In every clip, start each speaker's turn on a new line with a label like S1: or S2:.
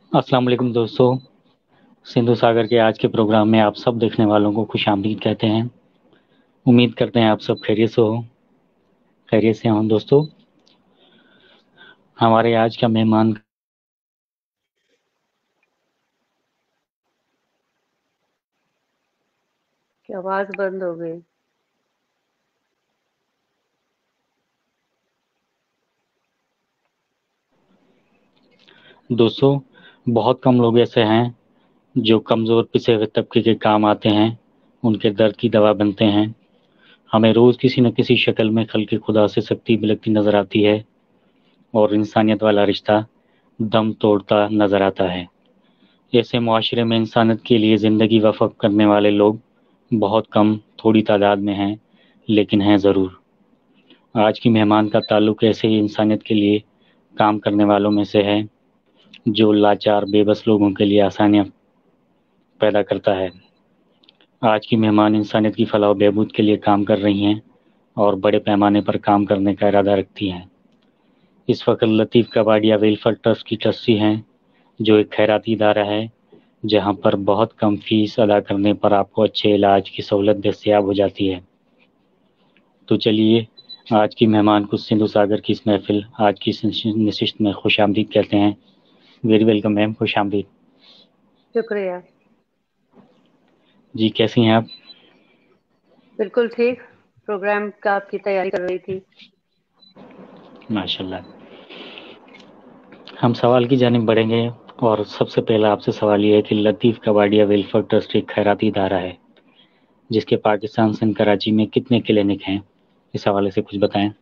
S1: अस्सलाम वालेकुम दोस्तों। सिंधु सागर के आज के प्रोग्राम में आप सब देखने वालों को खुश आमदीद कहते हैं। उम्मीद करते हैं आप सब खैरियत से हों। दोस्तों, हमारे आज का मेहमान
S2: की आवाज बंद हो गई।
S1: दोस्तों, बहुत कम लोग ऐसे हैं जो कमज़ोर पिसे हुए तबके के काम आते हैं, उनके दर्द की दवा बनते हैं। हमें रोज़ किसी न किसी शक्ल में खल्क़े खुदा से सख्ती बिलखती नज़र आती है और इंसानियत वाला रिश्ता दम तोड़ता नज़र आता है। ऐसे मुआशरे में इंसानियत के लिए ज़िंदगी वफ़ करने वाले लोग बहुत कम, थोड़ी तादाद में हैं, लेकिन हैं ज़रूर। आज की मेहमान का ताल्लुक ऐसे ही इंसानियत के लिए काम करने वालों में से है, जो लाचार बेबस लोगों के लिए आसानियाँ पैदा करता है। आज की मेहमान इंसानियत की फलाह व बहबूद के लिए काम कर रही हैं और बड़े पैमाने पर काम करने का इरादा रखती हैं। इस वक्त लतीफ़ कबाड़िया वेलफेयर ट्रस्ट की ट्रस्टी हैं, जो एक खैराती इदारा है जहां पर बहुत कम फीस अदा करने पर आपको अच्छे इलाज की सहूलत दस्तयाब हो जाती है। तो चलिए, आज की मेहमान को सिंधु सागर की इस महफिल, आज की इस नशिस्त में खुश आमदीद कहते हैं। वेरी वेलकम मैम, खुश आमदीद।
S2: शुक्रिया।
S1: जी, कैसी हैं आप?
S2: बिल्कुल ठीक। प्रोग्राम का आपकी तैयारी कर रही थी।
S1: माशाल्लाह। हम सवाल की जानिब बढ़ेंगे और सबसे पहला आपसे सवाल ये है कि लतीफ़ कबाड़िया वेलफेयर ट्रस्ट एक खैराती इदारा है जिसके पाकिस्तान से कराची में कितने क्लिनिक हैं? इस हवाले से कुछ बताएं।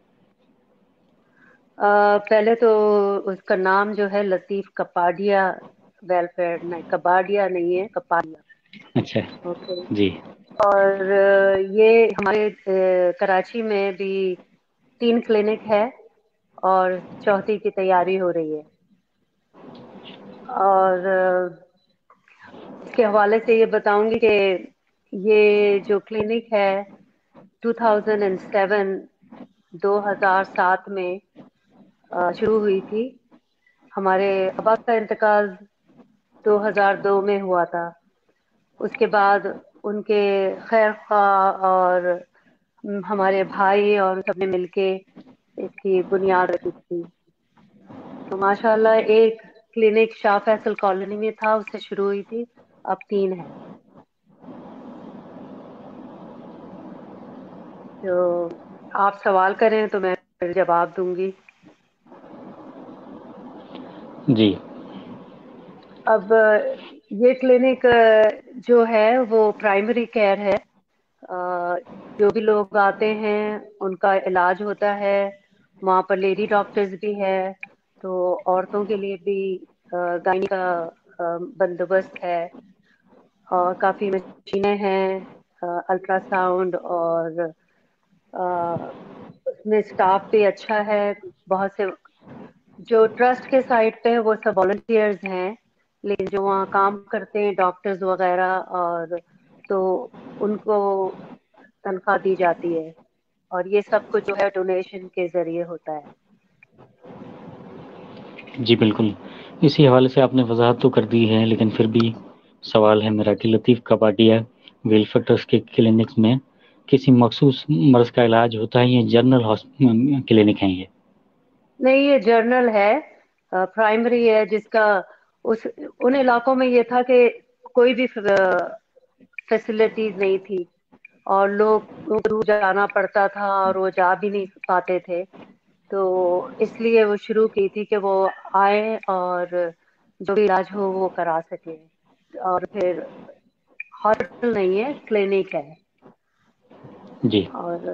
S2: पहले तो उसका नाम जो है लतीफ़ कपाडिया वेलफेयर, नहीं कबाडिया नहीं है, कपाडिया।
S1: अच्छा
S2: ओके।
S1: जी।
S2: और ये हमारे कराची में भी 3 क्लिनिक है और चौथी की तैयारी हो रही है। और इसके हवाले से ये बताऊंगी कि ये जो क्लिनिक है 2007 में शुरू हुई थी। हमारे अब्बा का इंतकाल 2002 में हुआ था। उसके बाद उनके खैर ख्वाह और हमारे भाई और सबने मिलके इसकी बुनियाद रखी थी। तो माशाल्लाह एक क्लिनिक शाह फैसल कॉलोनी में था, उससे शुरू हुई थी, अब 3 है। तो आप सवाल करें तो मैं फिर जवाब दूंगी।
S1: जी।
S2: अब ये क्लिनिक जो है वो प्राइमरी केयर है। जो भी लोग आते हैं उनका इलाज होता है। वहाँ पर लेडी डॉक्टर्स भी है, तो औरतों के लिए भी गायनी का बंदोबस्त है। और काफ़ी मशीनें हैं, अल्ट्रासाउंड, और उसमें स्टाफ भी अच्छा है। बहुत से जो ट्रस्ट के साइड पे है वो सब वॉलंटियर्स हैं, लेकिन जो वहाँ काम करते हैं डॉक्टर्स वगैरह, और तो उनको तनख्वाह दी जाती है। और ये सब कुछ जो है डोनेशन के जरिए होता है।
S1: जी बिल्कुल, इसी हवाले से आपने वजाहत तो कर दी है, लेकिन फिर भी सवाल है मेरा कि लतीफ़ कबाड़िया वेलफेयर ट्रस्ट के क्लिनिक्स में किसी मखसूस मर्ज़ का इलाज होता है या जनरल क्लिनिक हैं ये?
S2: नहीं, ये जर्नल है, प्राइमरी है, जिसका उस उन इलाकों में ये था कि कोई भी फैसिलिटीज नहीं थी और लोग दूर जाना पड़ता था और वो जा भी नहीं पाते थे। तो इसलिए वो शुरू की थी कि वो आए और जो भी इलाज हो वो करा सके। और फिर हॉस्पिटल नहीं है, क्लिनिक है।
S1: जी।
S2: और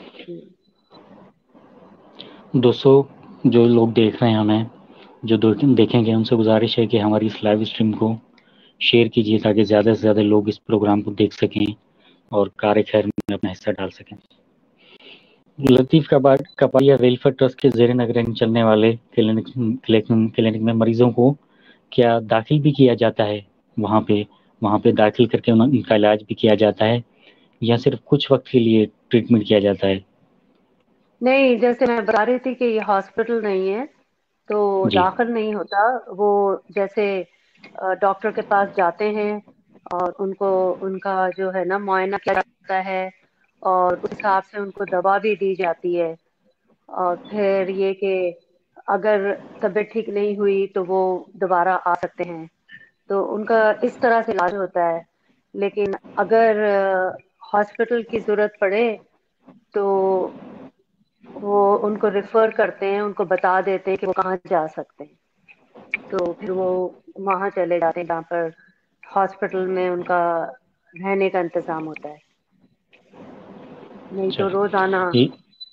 S1: दोस्तों, जो लोग देख रहे हैं हमें, जो देखेंगे, उनसे गुजारिश है कि हमारी इस लाइव स्ट्रीम को शेयर कीजिए ताकि ज़्यादा से ज़्यादा लोग इस प्रोग्राम को देख सकें और कार खैर में अपना हिस्सा डाल सकें। लतीफ़ कबाड़िया वेलफेयर ट्रस्ट के ज़ेर निगरानी चलने वाले क्लिनिक में मरीजों को क्या दाखिल भी किया जाता है? वहाँ पे दाखिल करके उनका इलाज भी किया जाता है या सिर्फ कुछ वक्त के लिए ट्रीटमेंट किया जाता है?
S2: नहीं, जैसे मैं बता रही थी कि ये हॉस्पिटल नहीं है, तो
S1: जी।
S2: दाखिल नहीं होता। वो जैसे ڈاکٹر کے پاس جاتے ہیں اور ان کو ان کا جو ہے نا معائنہ کیا جاتا ہے اور اس حساب سے ان کو دوا بھی دی جاتی ہے. اور پھر یہ کہ اگر طبیعت ٹھیک نہیں ہوئی تو وہ دوبارہ آ سکتے ہیں. تو ان کا اس طرح سے علاج ہوتا ہے. لیکن اگر ہاسپٹل کی ضرورت پڑے تو وہ ان کو ریفر کرتے ہیں، ان کو بتا دیتے ہیں کہ وہ کہاں جا سکتے ہیں. تو پھر وہ وہاں چلے جاتے ہیں جہاں پر ہاسپٹل میں ان کا رہنے کا انتظام ہوتا ہے. نہیں تو
S1: چلیے
S2: روزانہ.
S1: جی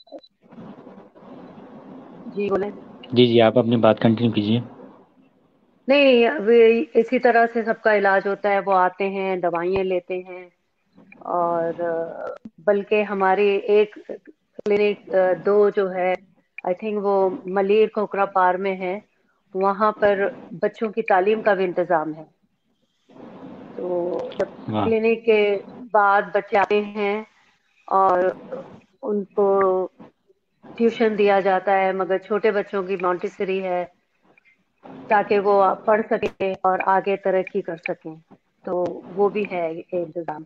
S2: جی بولیں.
S1: جی آپ اپنی بات کنٹینیو کیجیے.
S2: نہیں، اسی طرح سے سب کا علاج ہوتا ہے. وہ آتے ہیں، دوائیاں لیتے ہیں. اور بلکہ ہماری ایک کلینک دو جو ہے آئی تھنک وہ ملیر کھوکھرا پار میں ہے، وہاں پر بچوں کی تعلیم کا بھی انتظام ہے. تو جب
S1: واہ
S2: کلینک کے بعد بچے آتے ہیں اور ان کو ٹیوشن دیا جاتا ہے، مگر چھوٹے بچوں کی مونٹیسری ہے تاکہ وہ پڑھ سکیں اور آگے ترقی کر سکیں. تو وہ بھی ہے انتظام.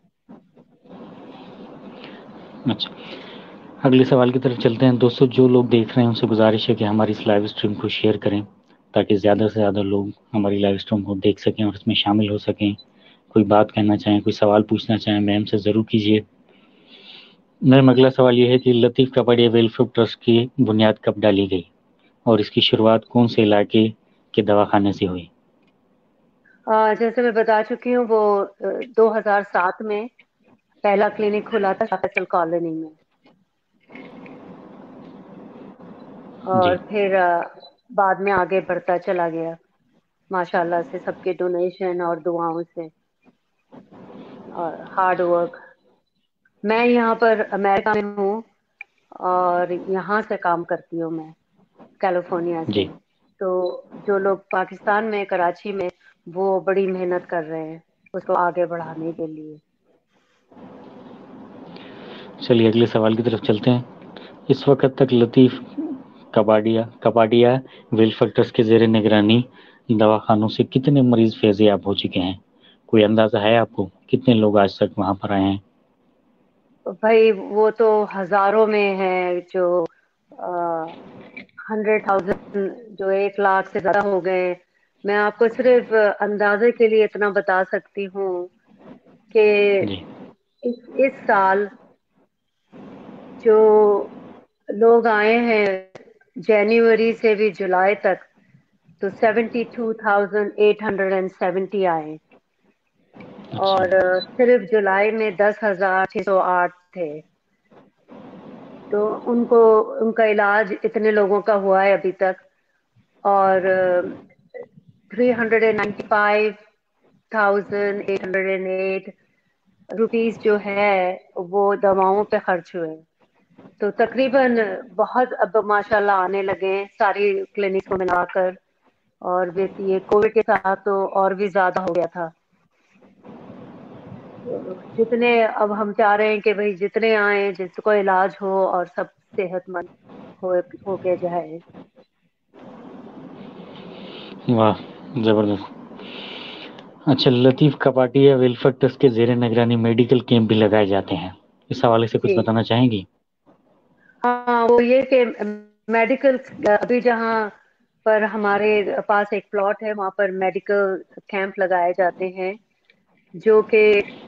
S1: اچھا، اگلے سوال کی طرف چلتے ہیں. دوستو جو لوگ دیکھ رہے ہیں ان سے گزارش ہے کہ ہماری اس لائیو اسٹریم کو شیئر کریں تاکہ زیادہ سے زیادہ لوگ ہماری لائیو اسٹریم کو دیکھ سکیں اور اس میں شامل ہو سکیں. کوئی بات کہنا چاہیں، کوئی سوال پوچھنا چاہیں میم سے ضرور کیجیے. میم اگلا سوال یہ ہے کہ لطیف کپاڑیہ ویلفیئر ٹرسٹ کی بنیاد کب ڈالی گئی اور اس کی شروعات کون سے علاقے کے دواخانے سے ہوئی؟
S2: جیسے میں بتا چکی ہوں، وہ 2007 میں پہلا کلینک کھلا تھا فیصل کالونی میں.
S1: جی
S2: اور پھر بعد میں آگے بڑھتا چلا گیا ماشاء اللہ سے، سب کے ڈونیشن اور دعاؤں سے اور ہارڈ ورک. میں یہاں پر امریکہ میں ہوں اور یہاں سے کام کرتی ہوں، میں کیلیفورنیا سے.
S1: جی
S2: تو جو لوگ پاکستان میں کراچی میں وہ بڑی محنت کر رہے ہیں اس کو آگے بڑھانے کے لیے.
S1: چلیے اگلے سوال کی طرف چلتے ہیں. اس وقت تک لطیف کپاڈیا ویلفیئر ٹرسٹ کے زیر نگرانی دواخانوں سے کتنے مریض فیض یاب ہو چکے ہیں؟ کوئی اندازہ ہے آپ کو کتنے لوگ آج تک وہاں پر آئے ہیں؟
S2: بھائی وہ تو ہزاروں میں ہے، جو 100,000، جو 1 لاکھ سے زیادہ ہو گئے. میں آپ کو صرف اندازے کے لیے اتنا بتا سکتی ہوں کہ
S1: جی
S2: اس سال جو لوگ آئے ہیں جنوری سے بھی جولائی تک تو 72,870 آئے.
S1: اچھا
S2: اور صرف جولائی میں 10,608 تھے. تو ان کا علاج اتنے لوگوں کا ہوا ہے ابھی تک. اور 395,808 روپیز جو ہے وہ دواؤں پہ خرچ ہوئے. تو تقریباً بہت اب ماشاء اللہ آنے لگے ہیں ساری کلینک کو ملا کر. اور ویسے یہ کووڈ کے ساتھ تو اور بھی زیادہ ہو گیا تھا. جتنے اب ہم چاہ رہے ہیں کہ بھئی جتنے آئیں جس کو علاج ہو اور سب صحت مند ہو کے جائے.
S1: واہ زبردست. اچھا، لطیف کپاٹیا ویلفیئر ٹرسٹ کے زیر نگرانی میڈیکل کیمپ بھی لگائے جاتے ہیں، اس حوالے سے کچھ
S2: جی
S1: بتانا چاہیں گی؟
S2: ہاں، وہ یہ کہ میڈیکل ابھی جہاں پر ہمارے پاس ایک پلاٹ ہے وہاں پر میڈیکل کیمپ لگائے جاتے ہیں جو کہ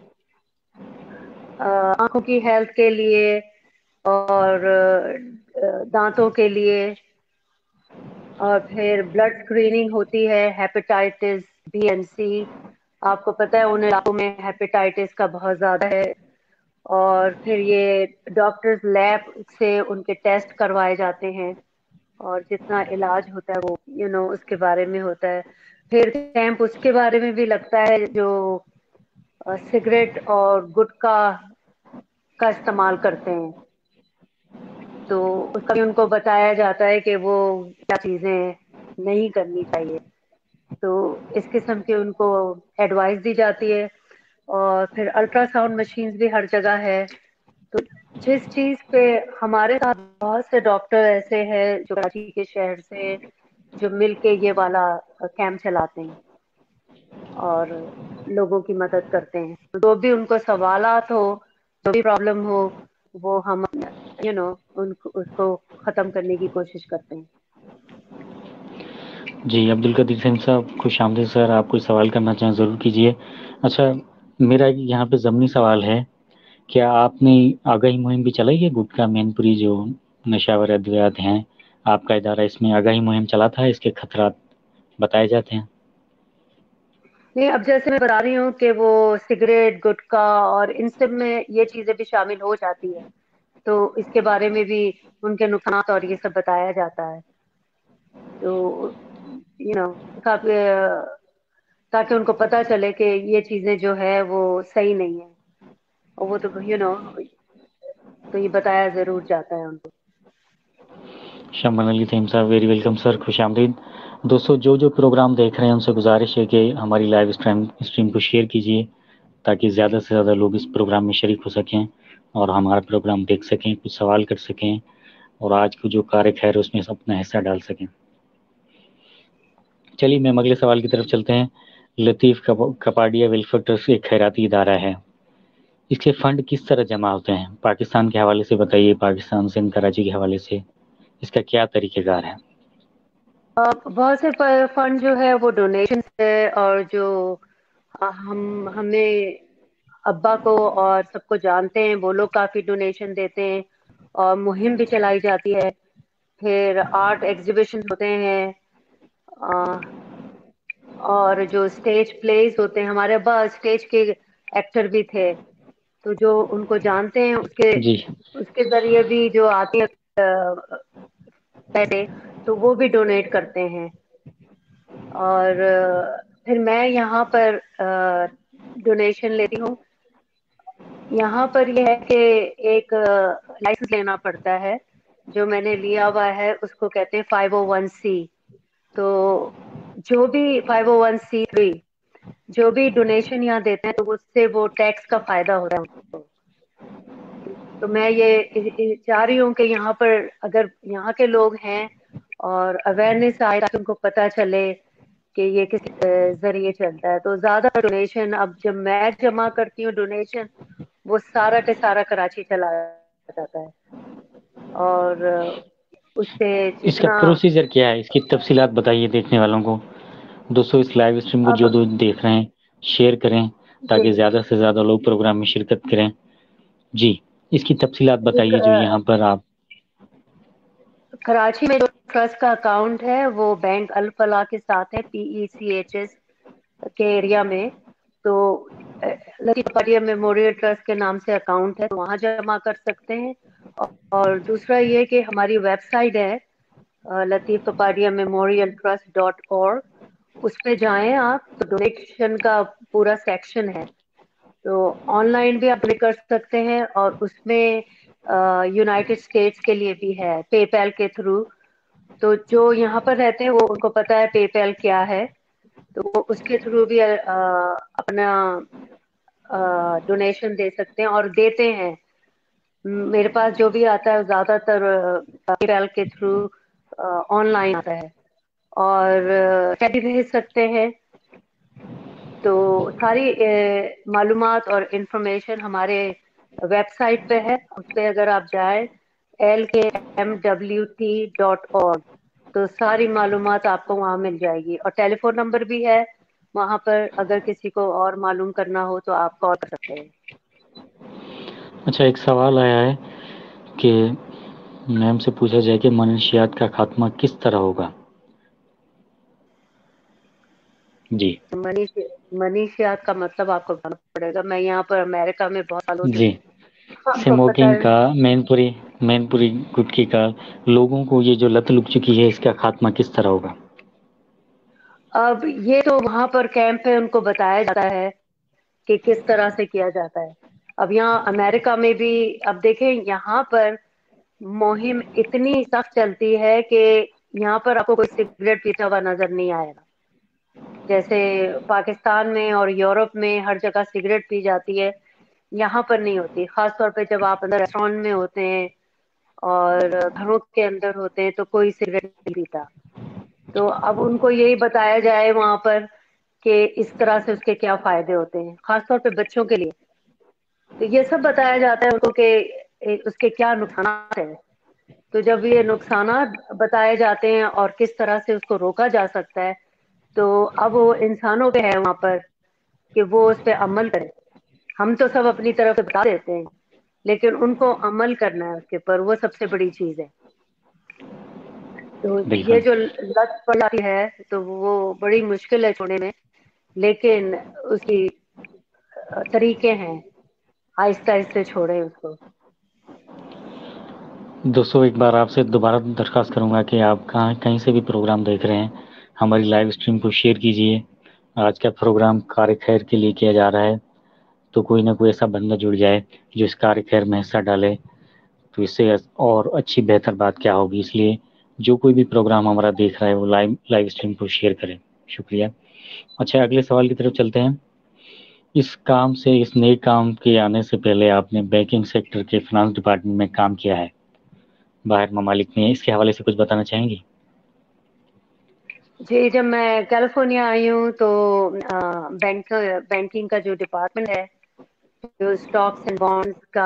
S2: آنکھوں کی ہیلتھ کے لیے اور دانتوں کے لیے. اور پھر بلڈ اسکریننگ ہوتی ہے، ہیپیٹائٹس بی این سی. آپ کو پتہ ہے ان علاقوں میں ہیپیٹائٹس کا بہت زیادہ ہے. اور پھر یہ ڈاکٹرز لیب سے ان کے ٹیسٹ کروائے جاتے ہیں اور جتنا علاج ہوتا ہے وہ اس کے بارے میں ہوتا ہے. پھر کیمپ اس کے بارے میں بھی لگتا ہے جو سگریٹ اور گٹکا کا استعمال کرتے ہیں. تو اس کا بھی ان کو بتایا جاتا ہے کہ وہ کیا چیزیں نہیں کرنی چاہیے. تو اس قسم کی ان کو ایڈوائس دی جاتی ہے. اور پھر الٹرا ساؤنڈ مشینز بھی ہر جگہ ہے. تو جس چیز پہ ہمارے ساتھ بہت سے ڈاکٹر ایسے ہیں جو کراچی کے شہر سے جو مل کے یہ والا کیمپ چلاتے ہیں. اور لوگوں کی مدد کرتے ہیں. جو بھی ان کو سوالات ہو، جو بھی پرابلم ہو، وہ ہم اس کو ختم کرنے کی کوشش کرتے ہیں.
S1: جی عبد القدیر فہیم صاحب خوش آمدید سر. آپ کوئی سوال کرنا چاہیں ضرور کیجیے. اچھا میرا یہاں پہ ضمنی سوال ہے، کیا آپ نے آگاہی مہم بھی چلائی ہے؟ گٹکا مین پوری جو نشاور ادویات ہیں، آپ کا ادارہ اس میں آگاہی مہم چلاتا ہے؟ اس کے خطرات بتائے جاتے ہیں؟
S2: نہیں، اب جیسے میں بتا رہی ہوں کہ وہ سگریٹ، گٹکا اور ان سب میں یہ چیزیں بھی شامل ہو جاتی ہے، تو اس کے بارے میں بھی ان کے نقصانات اور یہ سب بتایا جاتا ہے. تو تاکہ ان کو پتہ چلے کہ یہ چیزیں جو ہے وہ صحیح نہیں ہیں، اور وہ تو یہ بتایا ضرور جاتا ہے ان کو.
S1: شمبن علی فہیم صاحب ویری ویلکم سر، خوش آمدید. دوستو جو پروگرام دیکھ رہے ہیں ان سے گزارش ہے کہ ہماری لائیو اسٹریم کو شیئر کیجیے تاکہ زیادہ سے زیادہ لوگ اس پروگرام میں شریک ہو سکیں اور ہمارا پروگرام دیکھ سکیں، کچھ سوال کر سکیں اور آج کو جو کار خیر اس میں اپنا حصہ ڈال سکیں. چلیے میں اگلے سوال کی طرف چلتے ہیں. لطیف کپاڈیا ویلفیئر ٹرسٹ ایک خیراتی ادارہ ہے، اس کے فنڈ کس طرح جمع ہوتے ہیں؟ پاکستان کے حوالے سے بتائیے، پاکستان سندھ کراچی کے حوالے سے اس کا کیا طریقہ کار ہے؟
S2: بہت سے فنڈ جو ہے وہ ڈونیشن سے، اور جو ہمیں ابا کو اور سب کو جانتے ہیں وہ لوگ کافی ڈونیشن دیتے ہیں، اور مہم بھی چلائی جاتی ہے. پھر آرٹ ایگزیبیشن ہوتے ہیں، اور جو اسٹیج پلیز ہوتے ہیں. ہمارے ابا اسٹیج کے ایکٹر بھی تھے، تو جو ان کو جانتے ہیں
S1: جی
S2: اس کے ذریعے بھی جو آتے ہیں پیسے، تو وہ بھی ڈونیٹ کرتے ہیں. اور پھر میں یہاں پر ڈونیشن لیتی ہوں. یہاں پر یہ ہے کہ ایک لائسنس لینا پڑتا ہے، جو میں نے لیا ہوا ہے اس کو کہتے ہیں 501(c). تو جو بھی 501(c)(3) جو بھی ڈونیشن یہاں دیتے ہیں تو اس سے وہ ٹیکس کا فائدہ ہو رہا ہے ان کو. تو میں یہ چاہ رہی ہوں کہ یہاں پر اگر یہاں کے لوگ ہیں اور اویئرنیس آئے تاکہ ان کو پتہ چلے کہ یہ کس ذریعے چلتا ہے. تو زیادہ ڈونیشن اب جب میں جمع کرتی ہوں ڈونیشن، وہ سارا کے سارا کراچی چلا جاتا ہے، اور اس سے
S1: اس کا
S2: جتنا
S1: پروسیجر کیا ہے؟ اس کی تفصیلات بتائیے دیکھنے والوں کو. دوستو اس لائیو اسٹریم کو
S2: اب
S1: جو دیکھ رہے ہیں شیئر کریں
S2: جی
S1: تاکہ زیادہ سے زیادہ لوگ پروگرام میں شرکت کریں. جی اس کی تفصیلات
S2: ایک
S1: بتائیے جو یہاں پر آپ.
S2: کراچی میں جو ٹرسٹ کا اکاؤنٹ ہے وہ بینک الفلاح کے ساتھ ہے، PECHS کے ایریا میں. تو لطیف کپاڈیا میموریل ٹرسٹ کے نام سے اکاؤنٹ ہے، وہاں جمع کر سکتے ہیں. اور دوسرا یہ کہ ہماری ویب سائٹ ہے لطیف کپاڈیا میموریل ٹرسٹ.org. اس پہ جائیں آپ تو ڈونیشن کا پورا سیکشن ہے، تو آن لائن بھی آپ کر سکتے ہیں، اور اس میں یونائٹڈ اسٹیٹس کے لیے بھی ہے پے پیل کے تھرو. تو جو یہاں پر رہتے ہیں وہ ان کو پتا ہے پے پیل کیا ہے، تو وہ اس کے تھرو بھی اپنا ڈونیشن دے سکتے ہیں اور دیتے ہیں. میرے پاس جو بھی آتا ہے زیادہ تر پے پیل کے تھرو آن لائن آتا ہے، اور چیک بھی بھیج سکتے ہیں. تو ساری معلومات اور انفارمیشن ہمارے ویب سائٹ پہ ہے. اس پہ اگر آپ جائیں LKMWT.org تو ساری معلومات آپ کو وہاں مل جائے گی، اور ٹیلی فون نمبر بھی ہے وہاں پر. اگر کسی کو اور معلوم کرنا ہو تو آپ کال کر سکتے ہیں.
S1: اچھا ایک سوال آیا ہے کہ میم سے پوچھا جائے کہ منشیات کا خاتمہ کس طرح ہوگا؟ جی
S2: منیشیات کا مطلب آپ کو بتانا پڑے گا. میں یہاں پر امریکہ میں بہت سالوں سے
S1: جی
S2: ہوں، آپ کو پتہ
S1: اسموکنگ
S2: ہے.
S1: کا، مین پوری گٹکی کا، لوگوں کو یہ جو لت لگ چکی ہے اس کا خاتمہ کس طرح ہوگا؟
S2: اب یہ تو وہاں پر کیمپ پہ ان کو بتایا جاتا ہے کہ کس طرح سے کیا جاتا ہے. اب یہاں امریکہ میں بھی اب دیکھیں یہاں پر مہم اتنی سخت چلتی ہے کہ یہاں پر آپ کو کوئی سگریٹ پیتا ہوا نظر نہیں آئے گا. جیسے پاکستان میں اور یورپ میں ہر جگہ سگریٹ پی جاتی ہے، یہاں پر نہیں ہوتی. خاص طور پہ جب آپ اندر ریسٹورینٹ میں ہوتے ہیں اور گھروں کے اندر ہوتے ہیں تو کوئی سگریٹ نہیں پیتا. تو اب ان کو یہی بتایا جائے وہاں پر کہ اس طرح سے اس کے کیا فائدے ہوتے ہیں، خاص طور پہ بچوں کے لیے. تو یہ سب بتایا جاتا ہے ان کو کہ اس کے کیا نقصانات ہیں. تو جب یہ نقصانات بتائے جاتے ہیں اور کس طرح سے اس کو روکا جا سکتا ہے، تو اب وہ انسانوں پہ ہے وہاں پر کہ وہ اس پہ عمل کریں. ہم تو سب اپنی طرف سے بتا دیتے ہیں، لیکن ان کو عمل کرنا ہے اس کے اوپر، وہ سب سے بڑی چیز ہے. تو یہ
S1: بالکل.
S2: جو لت پڑ جاتی ہے تو وہ بڑی مشکل ہے چھوڑنے میں، لیکن اس کی طریقے ہیں، آہستہ آہستہ چھوڑیں اس کو.
S1: دوستوں ایک بار آپ سے دوبارہ درخواست کروں گا کہ آپ کہیں سے بھی پروگرام دیکھ رہے ہیں ہماری لائیو اسٹریم کو شیئر کیجیے. آج کا پروگرام کار خیر کے لیے کیا جا رہا ہے، تو کوئی نہ کوئی ایسا بندہ جڑ جائے جو اس کار خیر میں حصہ ڈالے، تو اس سے اور اچھی بہتر بات کیا ہوگی. اس لیے جو کوئی بھی پروگرام ہمارا دیکھ رہا ہے وہ لائیو اسٹریم کو شیئر کریں. شکریہ. اچھا، اگلے سوال کی طرف چلتے ہیں. اس کام سے، اس نئے کام کے آنے سے پہلے آپ نے بینکنگ سیکٹر کے فنانس ڈپارٹمنٹ میں کام کیا ہے باہر ممالک میں، اس کے حوالے سے کچھ بتانا چاہیں گی؟
S2: جی، جب میں کیلیفورنیا آئی ہوں تو بینکنگ کا جو ڈپارٹمنٹ ہے، جو اسٹاکس اینڈ بانڈز کا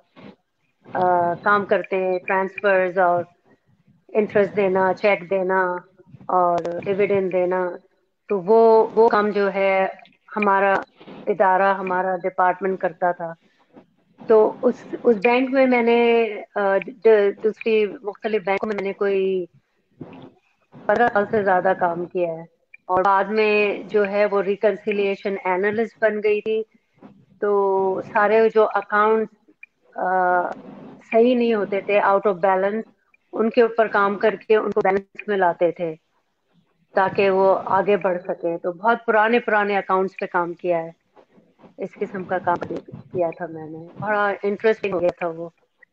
S2: کام کرتے ہیں، ٹرانسفرز اور انٹرسٹ دینا، چیک دینا اور ڈویڈینڈ دینا، تو وہ کام جو ہے ہمارا ادارہ، ہمارا ڈپارٹمنٹ کرتا تھا. تو اس بینک میں نے دوسری مختلف بینکوں میں نے کوئی 15 سال سے زیادہ کام کیا ہے. اور بعد میں جو ہے وہ ریکنسیلیشن اینالسٹ بن گئی تھی. تو سارے جو اکاؤنٹ صحیح نہیں ہوتے تھے، آؤٹ آف بیلنس، ان کے اوپر کام کر کے ان کو بیلنس میں لاتے تھے تاکہ وہ آگے بڑھ سکے. تو بہت پرانے اکاؤنٹس پہ کام کیا ہے، اس قسم کا کام کیا تھا میں نے. بڑا انٹرسٹنگ ہو گیا تھا وہ.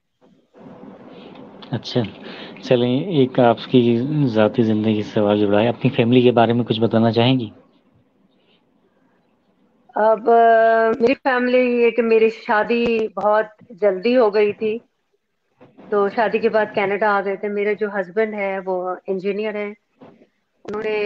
S1: اچھا، چلیں ایک آپ کی ذاتی زندگی سے سوال جڑا ہے، اپنی فیملی کے بارے میں کچھ بتانا چاہیں گی؟
S2: اب میری فیملی یہ کہ میری شادی بہت جلدی ہو گئی تھی، تو شادی کے بعد کینیڈا آ گئے تھے. میرے جو ہسبینڈ ہے وہ انجینئر ہیں. انہوں نے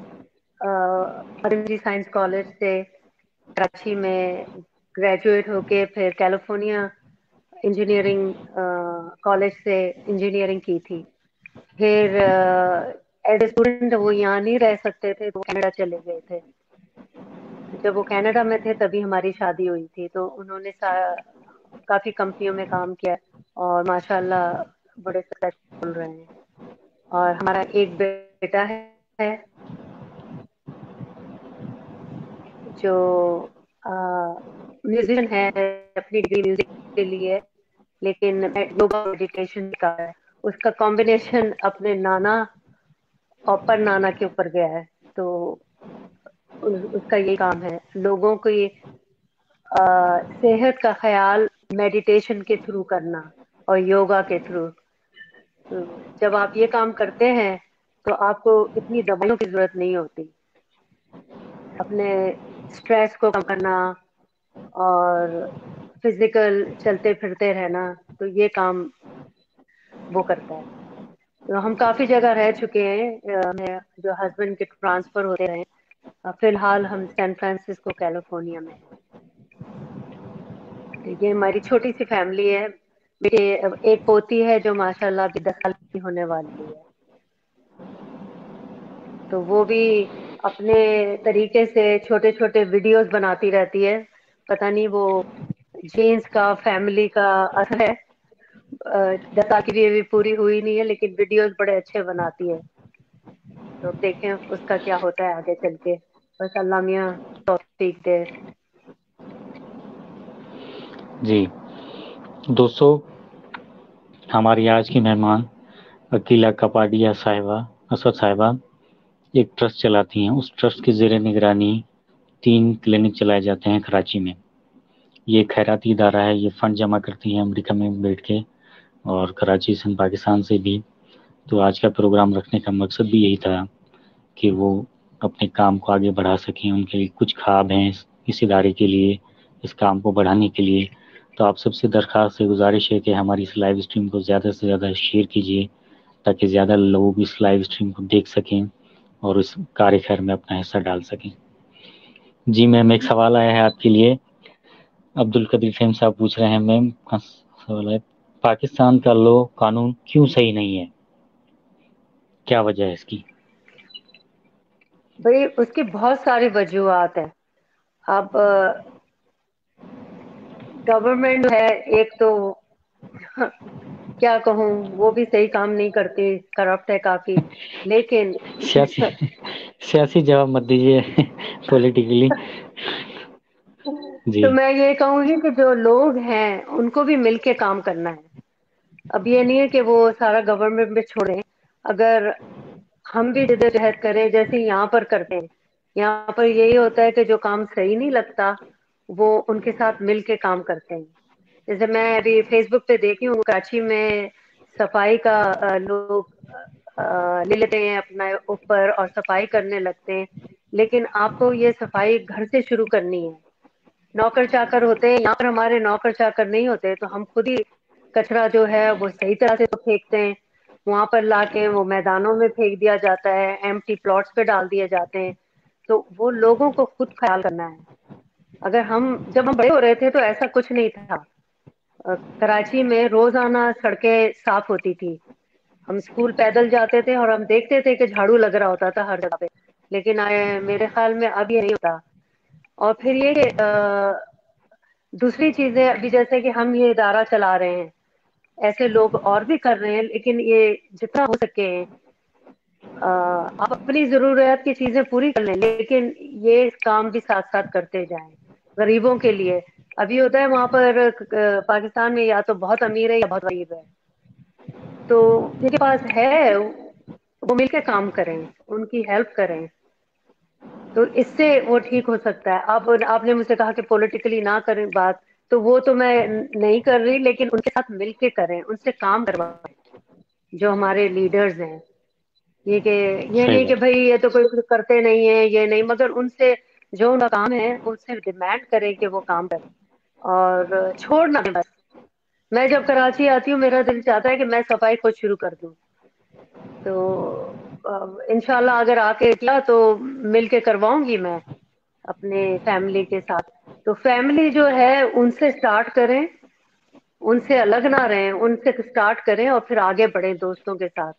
S2: مرنجی سائنس کالج سے کراچی میں گریجویٹ ہو کے پھر کیلیفورنیا انجینئرنگ کالج سے انجینئرنگ کی تھی. پھر ایز اے اسٹوڈنٹ وہ یہاں نہیں رہ سکتے تھے تو کینیڈا چلے گئے تھے. جب وہ کینیڈا میں تھے تبھی ہماری شادی ہوئی تھی. تو انہوں نے کافی کمپنیوں میں کام کیا اور ماشاء اللہ بڑے سکسیسفل رہے ہیں. اور ہمارا ایک بیٹا ہے جو میوزین ہے، اپنی ڈگری میوزک کے لیے، لیکن یوگا میڈیٹیشن کا ہے. اس کا کمبینیشن اپنے نانا اور پر نانا کے اوپر گیا ہے. تو اس کا یہ کام ہے لوگوں کو صحت کا خیال میڈیٹیشن کے تھرو کرنا اور یوگا کے تھرو. تو جب آپ یہ کام کرتے ہیں تو آپ کو اتنی دوائیوں کی ضرورت نہیں ہوتی. اپنے اسٹریس کو کم کرنا اور فزیکل چلتے پھرتے رہنا، تو یہ کام وہ کرتا ہے. تو ہم کافی جگہ رہ چکے ہیں. جو ہسبینڈ کے ٹرانسفر ہوتے رہے، فی الحال ہم سین فرانسسکو کیلیفورنیا میں ہیں. تو یہ ہماری چھوٹی سی فیملی ہے. میری ایک پوتی ہے جو ماشاء اللہ ابھی 10 سال کی ہونے والی ہے. تو وہ بھی اپنے طریقے سے چھوٹے چھوٹے ویڈیوز بناتی رہتی ہے. پتہ نہیں وہ جینس کا، فیملی کا اثر ہے. 10 سال کی بھی ابھی پوری ہوئی نہیں ہے لیکن ویڈیوز بڑے اچھے بناتی ہے. تو دیکھیں اس کا کیا ہوتا ہے آگے چل کے. بس اللہ میاں توفیق دے.
S1: جی دوستو، ہماری آج کی مہمان عقیلہ کپاڈیا صاحبہ، اسد صاحبہ، ایک ٹرسٹ چلاتی ہیں. اس ٹرسٹ کی زیر نگرانی 3 کلینک چلائے جاتے ہیں کراچی میں. یہ خیراتی ادارہ ہے. یہ فنڈ جمع کرتی ہیں امریکہ میں بیٹھ کے اور کراچی سے، پاکستان سے بھی. تو آج کا پروگرام رکھنے کا مقصد بھی یہی تھا کہ وہ اپنے کام کو آگے بڑھا سکیں. ان کے کچھ خواب ہیں اس ادارے کے لیے، اس کام کو بڑھانے کے لیے. تو آپ سب سے درخواست ہے، گزارش ہے کہ ہماری اس لائیو اسٹریم کو زیادہ سے زیادہ شیئر کیجیے تاکہ زیادہ لوگ اس لائیو اسٹریم کو دیکھ سکیں اور اس کار خیر میں اپنا حصہ ڈال سکیں. جی میم، ایک سوال آیا ہے آپ کے لیے. عبد القدیر فہم صاحب پوچھ رہے ہیں میم، سوال ہے پاکستان کا لو قانون کیوں صحیح نہیں ہے، کیا وجہ ہے اس کی؟
S2: بھائی اس کی بہت ساری وجوہات ہیں. اب گورنمنٹ ہے ایک تو کیا کہوں، وہ بھی صحیح کام نہیں کرتی، کرپٹ ہے کافی. لیکن
S1: سیاسی سیاسی جواب مت دیجیے، پولیٹیکلی. جی
S2: تو میں یہ کہوں گی کہ جو لوگ ہیں ان کو بھی مل کے کام کرنا ہے. اب یہ نہیں ہے کہ وہ سارا گورنمنٹ میں چھوڑیں. اگر ہم بھی جدوجہد کریں جیسے یہاں پر کرتے ہیں، یہاں پر یہی ہوتا ہے کہ جو کام صحیح نہیں لگتا وہ ان کے ساتھ مل کے کام کرتے ہیں. جیسے میں ابھی فیس بک پہ دیکھی ہوں، کراچی میں صفائی کا لوگ لے لیتے ہیں اپنا اوپر اور صفائی کرنے لگتے ہیں. لیکن آپ کو یہ صفائی گھر سے شروع کرنی ہے. نوکر چاکر ہوتے ہیں یہاں پر، ہمارے نوکر چاکر نہیں ہوتے، تو ہم خود ہی کچرا جو ہے وہ صحیح طرح سے تو پھینکتے ہیں، وہاں پر لا کے وہ میدانوں میں پھینک دیا جاتا ہے، ایمٹی پلاٹس پہ ڈال دیے جاتے ہیں. تو وہ لوگوں کو خود خیال کرنا ہے. اگر جب ہم بڑے ہو رہے تھے تو ایسا کچھ نہیں تھا. کراچی میں روزانہ سڑکیں صاف ہوتی تھی. ہم اسکول پیدل جاتے تھے اور ہم دیکھتے تھے کہ جھاڑو لگ رہا ہوتا تھا ہر جگہ پہ. لیکن میرے خیال میں اب یہ نہیں ہوتا. اور پھر یہ کہ دوسری چیزیں ابھی جیسے کہ ہم یہ ادارہ چلا رہے ہیں، ایسے لوگ اور بھی کر رہے ہیں، لیکن یہ جتنا ہو سکے آپ اپنی ضرورت کی چیزیں پوری کر لیں، لیکن یہ کام بھی ساتھ ساتھ کرتے جائیں غریبوں کے لیے. ابھی ہوتا ہے وہاں پر پاکستان میں یا تو بہت امیر ہے یا بہت غریب ہے، تو جن کے پاس ہے وہ مل کے کام کریں، ان کی ہیلپ کریں، تو اس سے وہ ٹھیک ہو سکتا ہے. آپ نے مجھ سے کہا کہ پولیٹیکلی نہ کریں بات، تو وہ تو میں نہیں کر رہی، لیکن ان کے ساتھ مل کے کریں، ان سے کام کروائیں جو ہمارے لیڈرز ہیں. یہ
S1: صحیح
S2: نہیں کہ
S1: بات.
S2: بھائی یہ تو کوئی کچھ کرتے نہیں ہیں، یہ نہیں، مگر ان سے جو ان کا کام ہے ان سے ڈیمانڈ کریں کہ وہ کام کریں اور چھوڑنا دیں. بس میں جب کراچی آتی ہوں میرا دل چاہتا ہے کہ میں صفائی خود شروع کر دوں. تو انشاءاللہ اگر آ کے کیا تو مل کے کرواؤں گی میں اپنے فیملی کے ساتھ. تو فیملی جو ہے ان سے سٹارٹ کریں، ان سے الگ نہ رہیں، ان سے سٹارٹ کریں اور پھر آگے بڑھیں دوستوں کے ساتھ.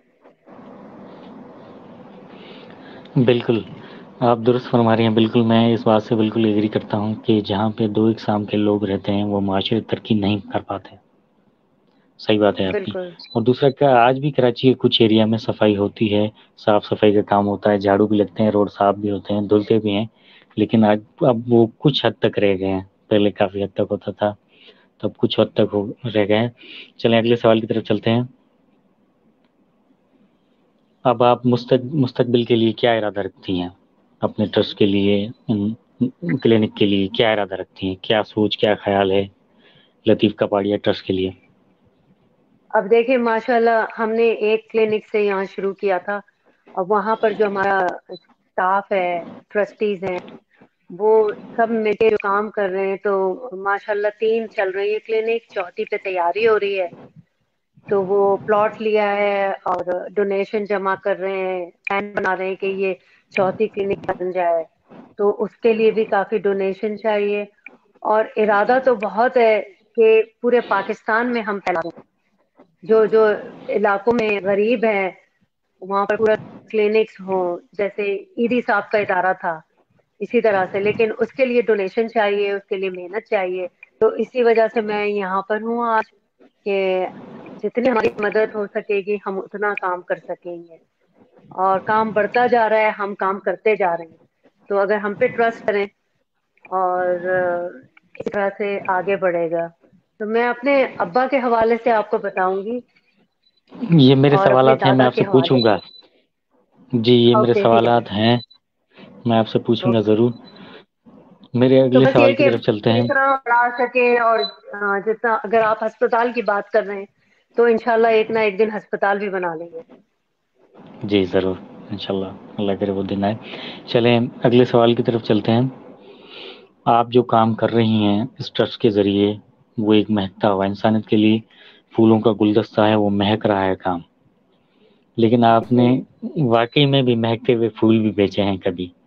S1: بالکل آپ درست فرما رہی ہیں. بالکل میں اس بات سے بالکل ایگری کرتا ہوں کہ جہاں پہ دو اقسام کے لوگ رہتے ہیں وہ معاشرے ترقی نہیں کر پاتے. صحیح بات ہے آپ کی.
S2: بالکل
S1: اور دوسرا کیا، آج بھی کراچی کے کچھ ایریا میں صفائی ہوتی ہے، صاف صفائی کا کام ہوتا ہے، جھاڑو بھی لگتے ہیں، روڈ صاف بھی ہوتے ہیں، دھلتے بھی ہیں، لیکن اب وہ کچھ حد تک رہ گئے ہیں. پہلے کافی حد تک ہوتا تھا، تب کچھ حد تک رہ گئے ہیں. چلیں اگلے سوال کی طرف چلتے ہیں. اب آپ مستقبل کے لیے کیا ارادہ رکھتی ہیں؟ اپنے ٹرسٹ کے لیے، کلینک کے لیے کیا ارادہ رکھتی ہیں؟ کیا سوچ، کیا خیال ہے لطیف کپاڑیا ٹرسٹ کے لیے؟
S2: اب دیکھیں ماشاءاللہ ہم نے ایک کلینک سے یہاں شروع کیا تھا، اب وہاں پر جو ہمارا اسٹاف ہے، ٹرسٹیز ہیں، وہ سب مل کے جو کام کر رہے ہیں. تو ماشاءاللہ 3 چل رہی ہے کلینک، چوتھی پہ تیاری ہو رہی ہے. تو وہ پلاٹ لیا ہے اور ڈونیشن جمع کر رہے ہیں، پلان بنا رہے ہیں کہ یہ چوتھی کلینک بن جائے. تو اس کے لیے بھی کافی ڈونیشن چاہیے، اور ارادہ تو بہت ہے کہ پورے پاکستان میں ہم پھیلا دیں. جو جو علاقوں میں غریب ہیں وہاں پر پورا کلینکس ہوں، جیسے ایڈی صاحب کا ادارہ تھا اسی طرح سے. لیکن اس کے لیے ڈونیشن چاہیے، اس کے لیے محنت چاہیے. تو اسی وجہ سے میں یہاں پر ہوں آج کہ جتنی ہماری مدد ہو سکے گی ہم اتنا کام کر سکیں گے. اور کام بڑھتا جا رہا ہے، ہم کام کرتے جا رہے ہیں. تو اگر ہم پہ ٹرسٹ کریں اور اس طرح سے آگے بڑھے گا. تو میں اپنے ابا کے حوالے سے آپ کو بتاؤں گی
S1: یہ میرے
S2: اور اپنے
S1: سوالات ہیں، میں
S2: دادا
S1: آپ
S2: کے
S1: سے
S2: حوالے
S1: پوچھوں گا.
S2: سے.
S1: جی یہ میرے
S2: اوکے ٹھیک ہے.
S1: سوالات ہیں، میں آپ سے پوچھوں گا
S2: اوکے.
S1: ضرور. میرے
S2: تو
S1: اگلے
S2: بس یہ
S1: سوال کی
S2: کہ
S1: طرف چلتے ہیں.
S2: جتنا بڑھا سکے، اور جتنا اگر آپ ہسپتال کی بات کر رہے ہیں تو انشاءاللہ ایک نہ ایک دن ہسپتال بھی بنا لیں گے.
S1: جی ضرور، انشاءاللہ اللہ کرے وہ دن آئے. چلیں اگلے سوال کی طرف چلتے ہیں. آپ جو کام کر رہی ہیں اس ٹرسٹ کے ذریعے، وہ ایک مہکتا ہوا انسانیت کے لیے پھولوں کا گلدستہ ہے، وہ مہک رہا ہے کام. لیکن آپ نے
S2: جی
S1: واقعی میں بھی مہکتے ہوئے پھول بھی بیچے ہیں کبھی،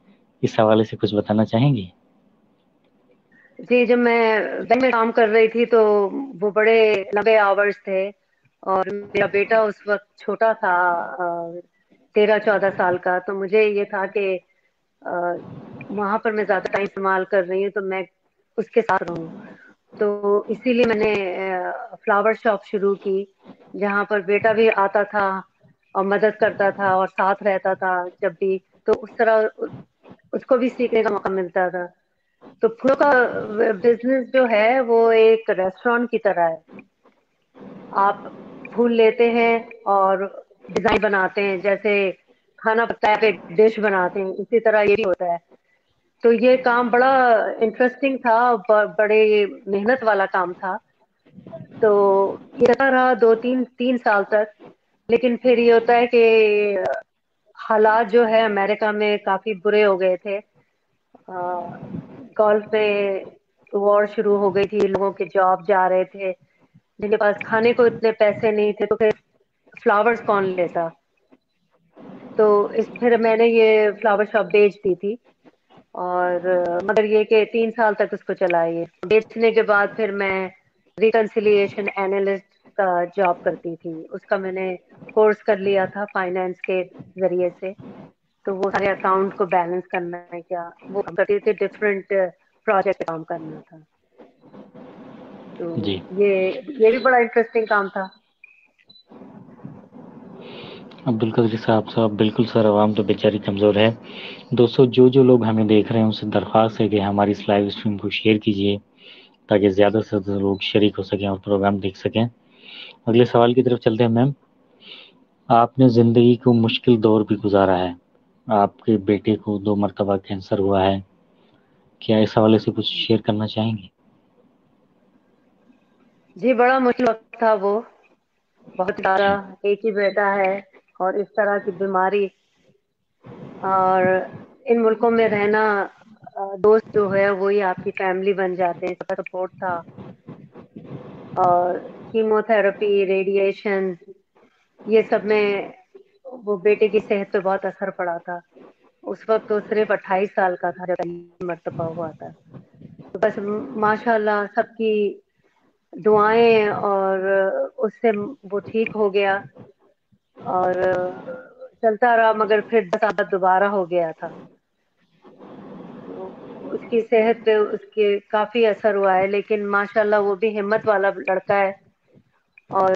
S1: इस हवाले से कुछ बताना चाहेंगी?
S2: जी, जब मैं बैंक में काम कर रही थी तो वो बड़े लंबे आवर्स थे, और मेरा बेटा उस वक्त छोटा था, 13-14 साल का। तो मुझे ये था कि वहां पर मैं ज्यादा टाइम इस्तेमाल कर रही हूँ तो मैं उसके साथ रहूं। तो इसीलिए मैंने फ्लावर शॉप शुरू की, जहाँ पर बेटा भी आता था और मदद करता था और साथ रहता था जब भी। तो उस तरह उसको भी सीखने का मौका मिलता था। तो फूलों का बिजनेस जो है वो एक रेस्टोरेंट की तरह है। आप फूल लेते हैं और डिजाइन बनाते हैं, जैसे खाना पकता है, एक डिश बनाते हैं, इसी तरह ये भी होता है। तो ये काम बड़ा इंटरेस्टिंग था, बड़े मेहनत वाला काम था। तो ये चलता रहा 2-3 साल तक। लेकिन फिर ये होता है कि हालात जो है अमेरिका में काफी बुरे हो गए थे। गल्फ में वॉर शुरू हो गई थी, लोगों के जॉब जा रहे थे, जिनके पास खाने को इतने पैसे नहीं थे, तो फिर फ्लावर्स कौन लेता। तो फिर मैंने ये फ्लावर शॉप बेच दी थी। और मगर ये कि 3 साल तक उसको चला। ये बेचने के बाद फिर मैं रिकन्सिलिएशन एनालिस्ट का जॉब करती थी, उसका मैंने कोर्स कर लिया था फाइनेंस के जरिए से। तो वो सारे अकाउंट को बैलेंस करना है क्या, वो काम करती थी, डिफरेंट प्रोजेक्ट पे काम करना था। तो
S1: जी।
S2: ये भी बड़ा इंटरेस्टिंग काम था।
S1: अब्दुल कदर साहब बिल्कुल सर, आवाम तो बेचारी कमज़ोर है। दोस्तों, जो जो लोग हमें देख रहे हैं उनसे दरख्वास्त है कि हमारी इस लाइव स्ट्रीम को शेयर कीजिए, ताकि ज़्यादा से ज़्यादा लोग शरीक हो सकें और प्रोग्राम देख सकें। अगले सवाल की तरफ चलते हैं। मैम, आपने ज़िंदगी को मुश्किल दौर भी गुजारा है, आपके बेटे को 2 मरतबा कैंसर हुआ है, क्या इस हवाले से कुछ शेयर करना चाहेंगे?
S2: जी, बड़ा मुश्किल वक्त था वो, बहुत ज्यादा।
S1: जी।
S2: एक ही बेटा है और इस तरह की बीमारी, और इन मुल्कों में रहना, दोस्त जो है वही आपकी फैमिली बन जाते हैं, सबका सपोर्ट था। और कीमोथेरेपी, रेडिएशन, ये सब में वो बेटे की सेहत पे बहुत असर पड़ा था। उस वक्त तो सिर्फ 28 साल का था जब पहली मर्तबा हुआ था। तो बस माशाल्लाह सबकी दुआएं, और उससे वो ठीक हो गया। और चलता रहा, मगर फिर 10 साल बाद दोबारा हो गया था। तो उसकी सेहत पे उसके काफी असर हुआ है, लेकिन माशाल्लाह वो भी हिम्मत वाला लड़का है। और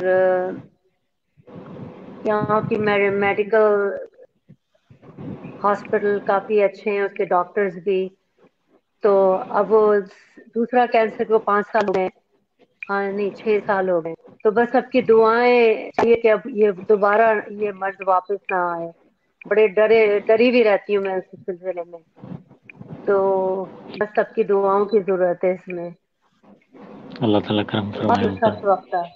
S2: यहाँ की मेडिकल हॉस्पिटल काफी अच्छे हैं, उसके डॉक्टर्स भी। तो अब वो दूसरा कैंसर को 5 साल हो गए। हाँ, नहीं, 6 साल हो गए। तो बस सबकी दुआएं चाहिए कि अब ये दोबारा ये मर्ज वापस ना आए। बड़े डरी भी रहती हूँ मैं इस सिलसिले में। तो बस सबकी दुआओं की जरूरत है इसमें।
S1: अल्लाह ताला करम फरमाए
S2: बहुत
S1: उन पर।
S2: सख्त वक्त था।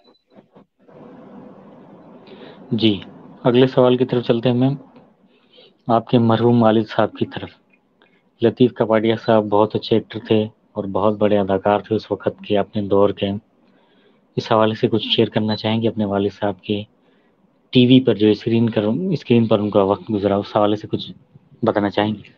S1: जी। अगले सवाल की तरफ चलते हैं मैम, आपके मरहूम वालिद साहब की तरफ। लतीफ़ कपाडिया साहब बहुत अच्छे एक्टर थे और बहुत बड़े अदाकार थे उस वक़्त के, अपने दौर के। इस हवाले से कुछ शेयर करना चाहेंगे अपने वालिद साहब के टीवी पर जो स्क्रीन पर उनका वक़्त गुज़रा, उस हवाले से कुछ बताना चाहेंगे?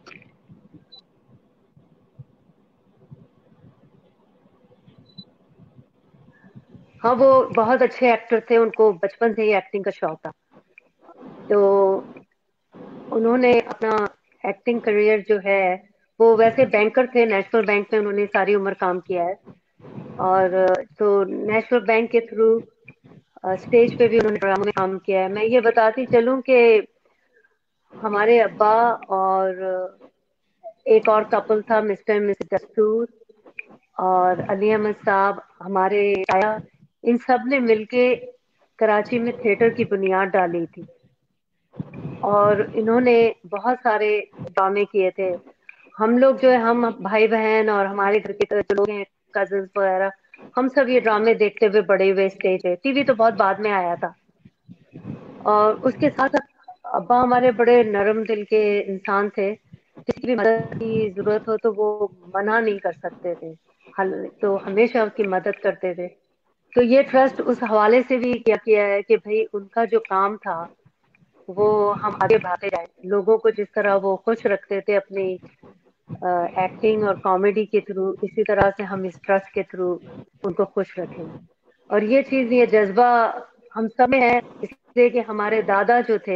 S2: हाँ, वो बहुत अच्छे एक्टर थे, उनको बचपन से ही एक्टिंग का शौक था। तो उन्होंने अपना एक्टिंग करियर जो है, वो वैसे बैंकर थे, नेशनल बैंक में उन्होंने सारी उम्र काम किया है। और तो नेशनल बैंक के थ्रू स्टेज पे भी उन्होंने ड्रामा में काम किया है। मैं ये बताती चलूं कि हमारे अब्बा और एक और कपल था, मिस्टर मिसेस दस्तूर और अली अहमद साहब, हमारे आया, इन सब ने मिलके कराची में थिएटर की बुनियाद डाली थी। और इन्होंने बहुत सारे ड्रामे किए थे। हम लोग जो है, हम भाई बहन और हमारे घर के जो लोग हैं, कजिन्स वगैरह, हम सब ये ड्रामे देखते हुए बड़े हुए स्टेज पे। टीवी तो बहुत बाद में आया था। और उसके साथ साथ अब्बा हमारे बड़े नरम दिल के इंसान थे, किसी भी मदद की जरूरत हो तो वो मना नहीं कर सकते थे। तो हमेशा उसकी मदद करते थे। तो ये ट्रस्ट उस हवाले से भी किया किया है कि भाई उनका जो काम था वो हम आगे बढ़ाते जाए। लोगों को जिस तरह वो खुश रखते थे अपनी ایکٹنگ اور کامیڈی کے تھرو اسی طرح سے ہم اس ٹرسٹ کے تھرو ان کو خوش رکھیں. اور یہ چیز یہ جذبہ ہم سب میں ہے، اس لیے کہ ہمارے دادا جو تھے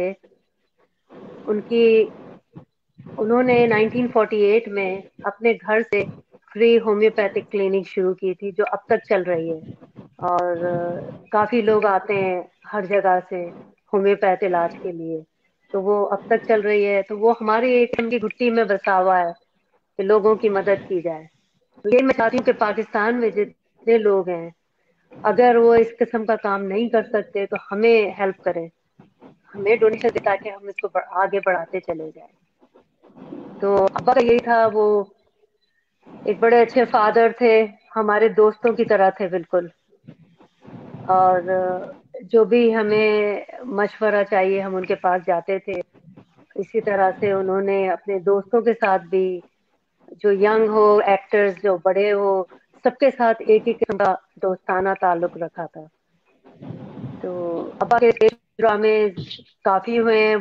S2: انہوں نے 1948 میں اپنے گھر سے فری ہومیوپیتھک کلینک شروع کی تھی جو اب تک چل رہی ہے. اور کافی لوگ آتے ہیں ہر جگہ سے ہومیوپیتھ علاج کے لیے، تو وہ اب تک چل رہی ہے. تو وہ ہماری ایک قسم کی گھٹی میں بسا ہوا ہے کہ لوگوں کی مدد کی جائے. یہ میں چاہتی ہوں کہ پاکستان میں جتنے لوگ ہیں اگر وہ اس قسم کا کام نہیں کر سکتے تو ہمیں ہیلپ کریں، ہمیں ڈونیشن دے تاکہ ہم اس کو آگے بڑھاتے چلے جائیں. تو ابا کا یہی تھا، وہ ایک بڑے اچھے فادر تھے، ہمارے دوستوں کی طرح تھے بالکل. اور جو بھی ہمیں مشورہ چاہیے ہم ان کے پاس جاتے تھے. اسی طرح سے انہوں نے اپنے دوستوں کے ساتھ بھی، جو ینگ ہو، ایکٹرز جو بڑے ہو، سب کے ساتھ ایک ہی قسم کا دوستانہ تعلق رکھا تھا. تو ابا کے ڈرامے کافی ہوئے ہیں.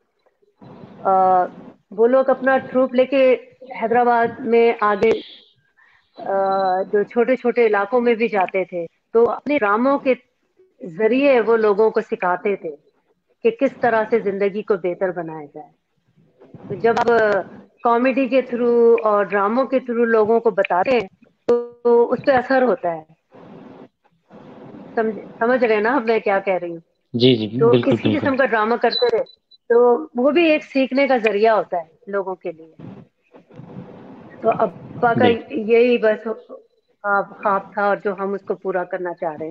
S2: وہ لوگ اپنا ٹروپ لے کے حیدرآباد میں آگے جو چھوٹے چھوٹے علاقوں میں بھی جاتے تھے، تو اپنے ڈراموں کے ذریعے وہ لوگوں کو سکھاتے تھے کہ کس طرح سے زندگی کو بہتر بنایا جائے. تو جب آپ کامیڈی کے تھرو اور ڈراموں کے تھرو لوگوں کو بتاتے ہیں تو اس پہ اثر ہوتا ہے. سمجھ رہے ہیں نا میں کیا کہہ رہی ہوں؟
S1: جی جی
S2: تو
S1: بالکل
S2: اسی
S1: بالکل.
S2: قسم کا ڈرامہ کرتے رہے تو وہ بھی ایک سیکھنے کا ذریعہ ہوتا ہے لوگوں کے لیے. تو ابا کا
S1: بالکل
S2: یہی بس خواب تھا اور جو ہم اس کو پورا کرنا چاہ رہے ہیں.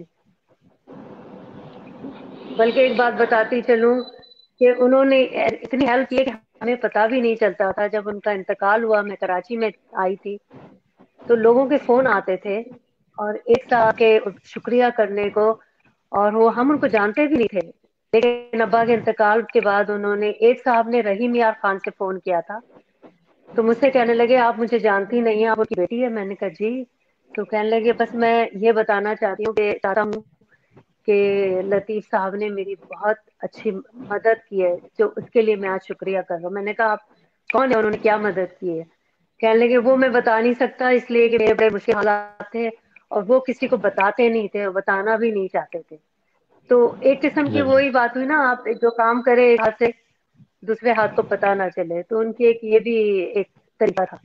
S2: بلکہ ایک بات بتاتی چلوں کہ انہوں نے اتنی ہیلپ کی کہ ہمیں پتہ بھی نہیں چلتا تھا. جب ان کا انتقال ہوا، میں کراچی میں آئی تھی، تو لوگوں کے فون آتے تھے اور ایک ساتھ کے شکریہ کرنے کو، اور وہ ہم ان کو جانتے بھی نہیں تھے. لیکن ابا کے انتقال کے بعد انہوں نے، ایک صاحب نے رحیم یار خان سے فون کیا تھا، تو مجھ سے کہنے لگے آپ مجھے جانتی نہیں ہیں، آپ کی بیٹی ہے. میں نے کہا جی. تو کہنے لگے بس میں یہ بتانا چاہتی ہوں کہ لطیف صاحب نے میری بہت اچھی مدد کی ہے، جو اس کے لیے میں آج شکریہ کر رہا ہوں. میں نے کہا آپ کون ہیں، انہوں نے کیا مدد کی ہے؟ کہنے لگے وہ میں بتا نہیں سکتا، اس لیے کہ میرے بڑے مشکل حالات تھے اور وہ کسی کو بتاتے نہیں تھے، بتانا بھی نہیں چاہتے تھے. تو ایک قسم کی
S1: ضرور.
S2: وہی بات ہوئی نا، آپ جو کام کرے ایک ہاتھ سے دوسرے ہاتھ کو پتہ نہ چلے. تو ان کی ایک یہ بھی ایک طریقہ تھا.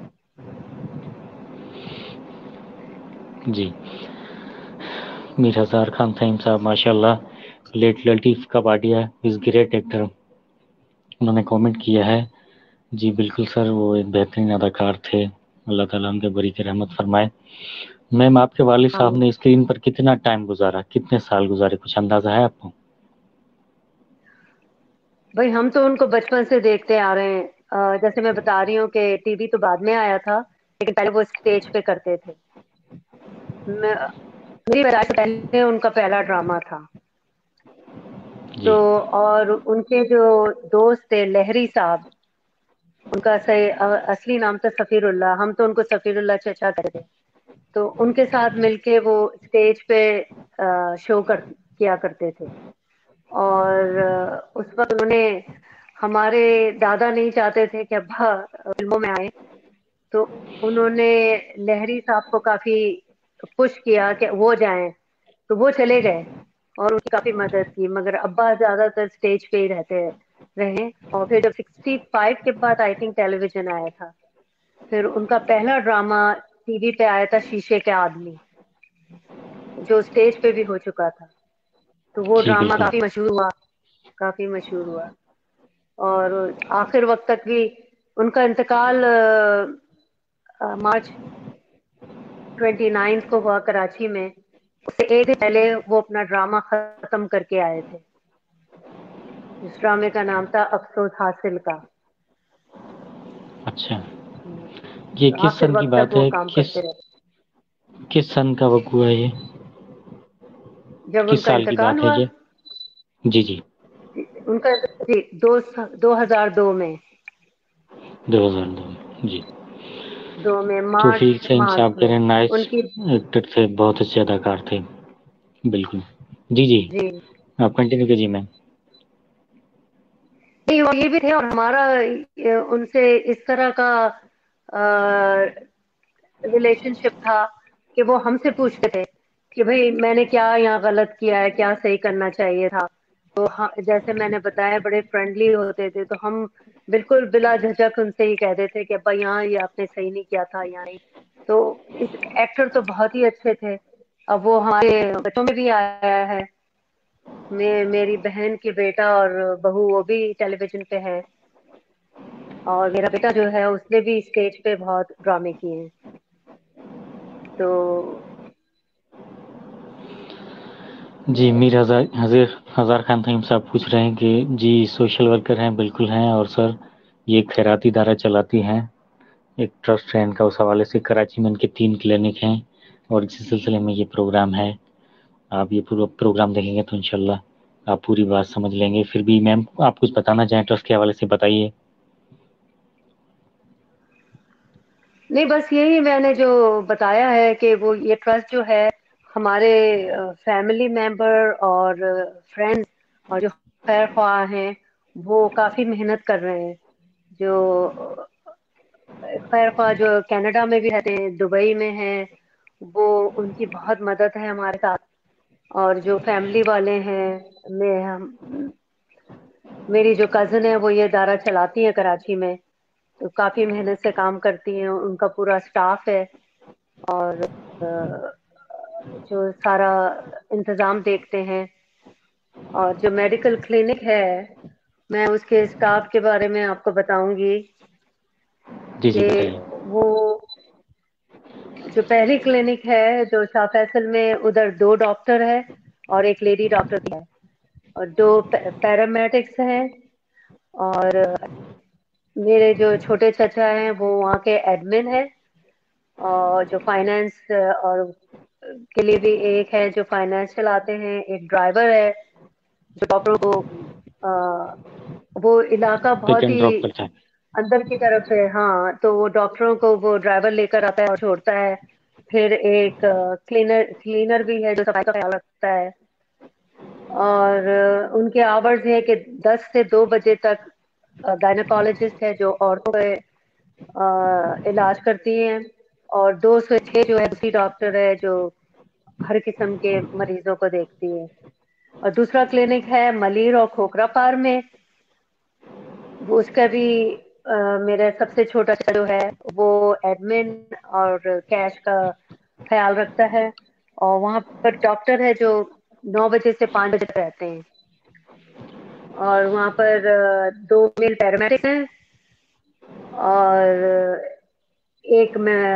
S1: جی میر ہزار خان فہیم صاحب ماشاء اللہ، late Latif Kapadia is great actor, انہوں نے کامنٹ کیا ہے. جی بالکل سر، وہ ایک بہترین اداکار تھے، اللہ تعالیٰ ان کے بری کی رحمت فرمائے. میم آپ کے والد صاحب
S2: آمین.
S1: نے اسکرین پر کتنا ٹائم گزارا، کتنے سال گزارے، کچھ اندازہ ہے آپ کو؟
S2: بھائی ہم تو ان کو بچپن سے دیکھتے آ رہے ہیں. جیسے میں بتا رہی ہوں کہ ٹی وی تو بعد میں آیا تھا، لیکن پہلے وہ اسٹیج پہ کرتے تھے. میری پیدائش سے پہلے ان کا پہلا ڈرامہ تھا. تو
S1: جی
S2: اور ان کے جو دوست تھے لہری صاحب، ان کا اصلی نام تھا سفیر اللہ، ہم تو ان کو سفیر اللہ چچا کہتے تھے. تو ان کے ساتھ مل کے وہ اسٹیج پہ شو کیا کرتے تھے. اور اس وقت انہوں نے، ہمارے دادا نہیں چاہتے تھے کہ ابا فلموں میں آئے، تو انہوں نے لہری صاحب کو کافی پش کیا کہ وہ جائیں، تو وہ چلے گئے اور ان کی کافی مدد کی. مگر ابا زیادہ تر اسٹیج پہ ہی رہے. اور پھر جب 65 کے بعد آئی تھنک ٹیلی ویژن آیا تھا، پھر ان کا پہلا ڈرامہ ٹی وی پہ آیا تھا شیشے کے آدمی، جو اسٹیج پہ بھی ہو چکا تھا. تو وہ
S1: جی
S2: ڈرامہ
S1: بالکل.
S2: کافی مشہور ہوا، کافی مشہور ہوا. اور آخر وقت تک بھی ان کا انتقال مارچ 29 کو ہوا کراچی میں. اس سے ایک دن پہلے وہ اپنا ڈرامہ ختم کر کے آئے تھے، جس ڈرامے کا نام تھا افسوس حاصل کا.
S1: اچھا، یہ
S2: تو
S1: کس
S2: آخر
S1: سن کی
S2: وقت تک
S1: بات
S2: وہ
S1: ہے،
S2: کام
S1: کس
S2: کرتے رہے.
S1: کس سن کا وقوع ہے یہ،
S2: جب ان
S1: کس
S2: کا
S1: سال کی
S2: انتقال
S1: بات ہے
S2: ہوا،
S1: یہ؟ جی جی
S2: ان کا جی 2002 میں،
S1: 2002 جی.
S2: مارچ
S1: توفیق فہیم
S2: مانتھ
S1: صاحب کہہ
S2: میں
S1: رہے ہیں نائس
S2: ان کی.
S1: ایکٹر تھے، بہت اچھے اداکار تھے. بالکل. جی جی آپ کنٹینیو کیجیے میم.
S2: نہیں، یہ بھی تھے اور ہمارا ان سے اس طرح کا रिलेशनशिप था कि वो हमसे पूछते थे कि भाई मैंने क्या यहाँ गलत किया है, क्या सही करना चाहिए था। तो हाँ, जैसे मैंने बताया बड़े फ्रेंडली होते थे, तो हम बिल्कुल बिला झिझक उनसे ही कहते थे कि अब्बा यहाँ ये आपने सही नहीं किया था, यहाँ नहीं। तो इस एक्टर तो बहुत ही अच्छे थे। अब वो हमारे बच्चों में भी आया है। मेरी बहन की बेटा और बहू वो भी टेलीविजन पे है, और मेरा बेटा जो है उसने भी स्टेज पे बहुत ड्रामे किए हैं। तो
S1: जी, मीर हज़ार खान तहीम साहब पूछ रहे हैं कि जी सोशल वर्कर हैं, बिल्कुल हैं, और सर ये खैराती इदारा चलाती हैं, एक ट्रस्ट है इनका, उस हवाले से कराची में इनके 3 क्लिनिक हैं और इसी सिलसिले में ये प्रोग्राम है। आप ये पूरा प्रोग्राम देखेंगे तो इंशाल्लाह आप पूरी बात समझ लेंगे। फिर भी मैम आप कुछ बताना चाहें ट्रस्ट के हवाले से बताइए।
S2: नहीं, बस यही मैंने जो बताया है कि वो ये ट्रस्ट जो है हमारे फैमिली मेंबर और फ्रेंड्स और जो खैर ख्वाह हैं वो काफी मेहनत कर रहे हैं। जो खैर ख्वाह जो कनाडा में भी रहते हैं, दुबई में हैं, वो उनकी बहुत मदद है हमारे साथ। और जो फैमिली वाले हैं, मैं हम मेरी जो कजिन है वो ये इदारा चलाती है कराची में, तो काफी मेहनत से काम करती हैं, उनका पूरा स्टाफ है। और जो सारा इंतजाम देखते हैं। और जो मेडिकल क्लिनिक है, मैं उसके स्टाफ के बारे में आपको बताऊंगी
S1: जी जी
S2: कि
S1: बताइए।
S2: वो जो पहली क्लिनिक है जो शाह फैसल में, उधर 2 डॉक्टर है और एक लेडी डॉक्टर भी है, और 2 पैरामेडिक्स हैं। और मेरे जो छोटे चाचा हैं वो वहाँ के एडमिन है, और जो फाइनेंस और के लिए भी एक है जो फाइनेंस चलाते हैं, एक ड्राइवर है जो डॉक्टरों को वो इलाका
S1: पिक
S2: बहुत
S1: एंड
S2: ही
S1: ड्रॉप करता है।
S2: अंदर की तरफ है। हाँ, तो वो डॉक्टरों को वो ड्राइवर लेकर आता है और छोड़ता है। फिर एक क्लीनर क्लीनर भी है जो सफाई का ख्याल रखता है। और उनके आवर्स है कि 10 से 2 बजे तक गायनोकोलॉजिस्ट है जो औरतों के इलाज करती हैं, और 2 से 6 जो है दूसरी डॉक्टर है जो हर किस्म के मरीजों को देखती है। और दूसरा क्लिनिक है मलिर और खोखरा पार में, वो उसका भी मेरा सबसे छोटा जो है वो एडमिन और कैश का ख्याल रखता है। और वहाँ पर डॉक्टर है जो 9 बजे से 5 बजे तक रहते हैं। और वहाँ पर 2 मेल पैरामेडिक्स हैं और एक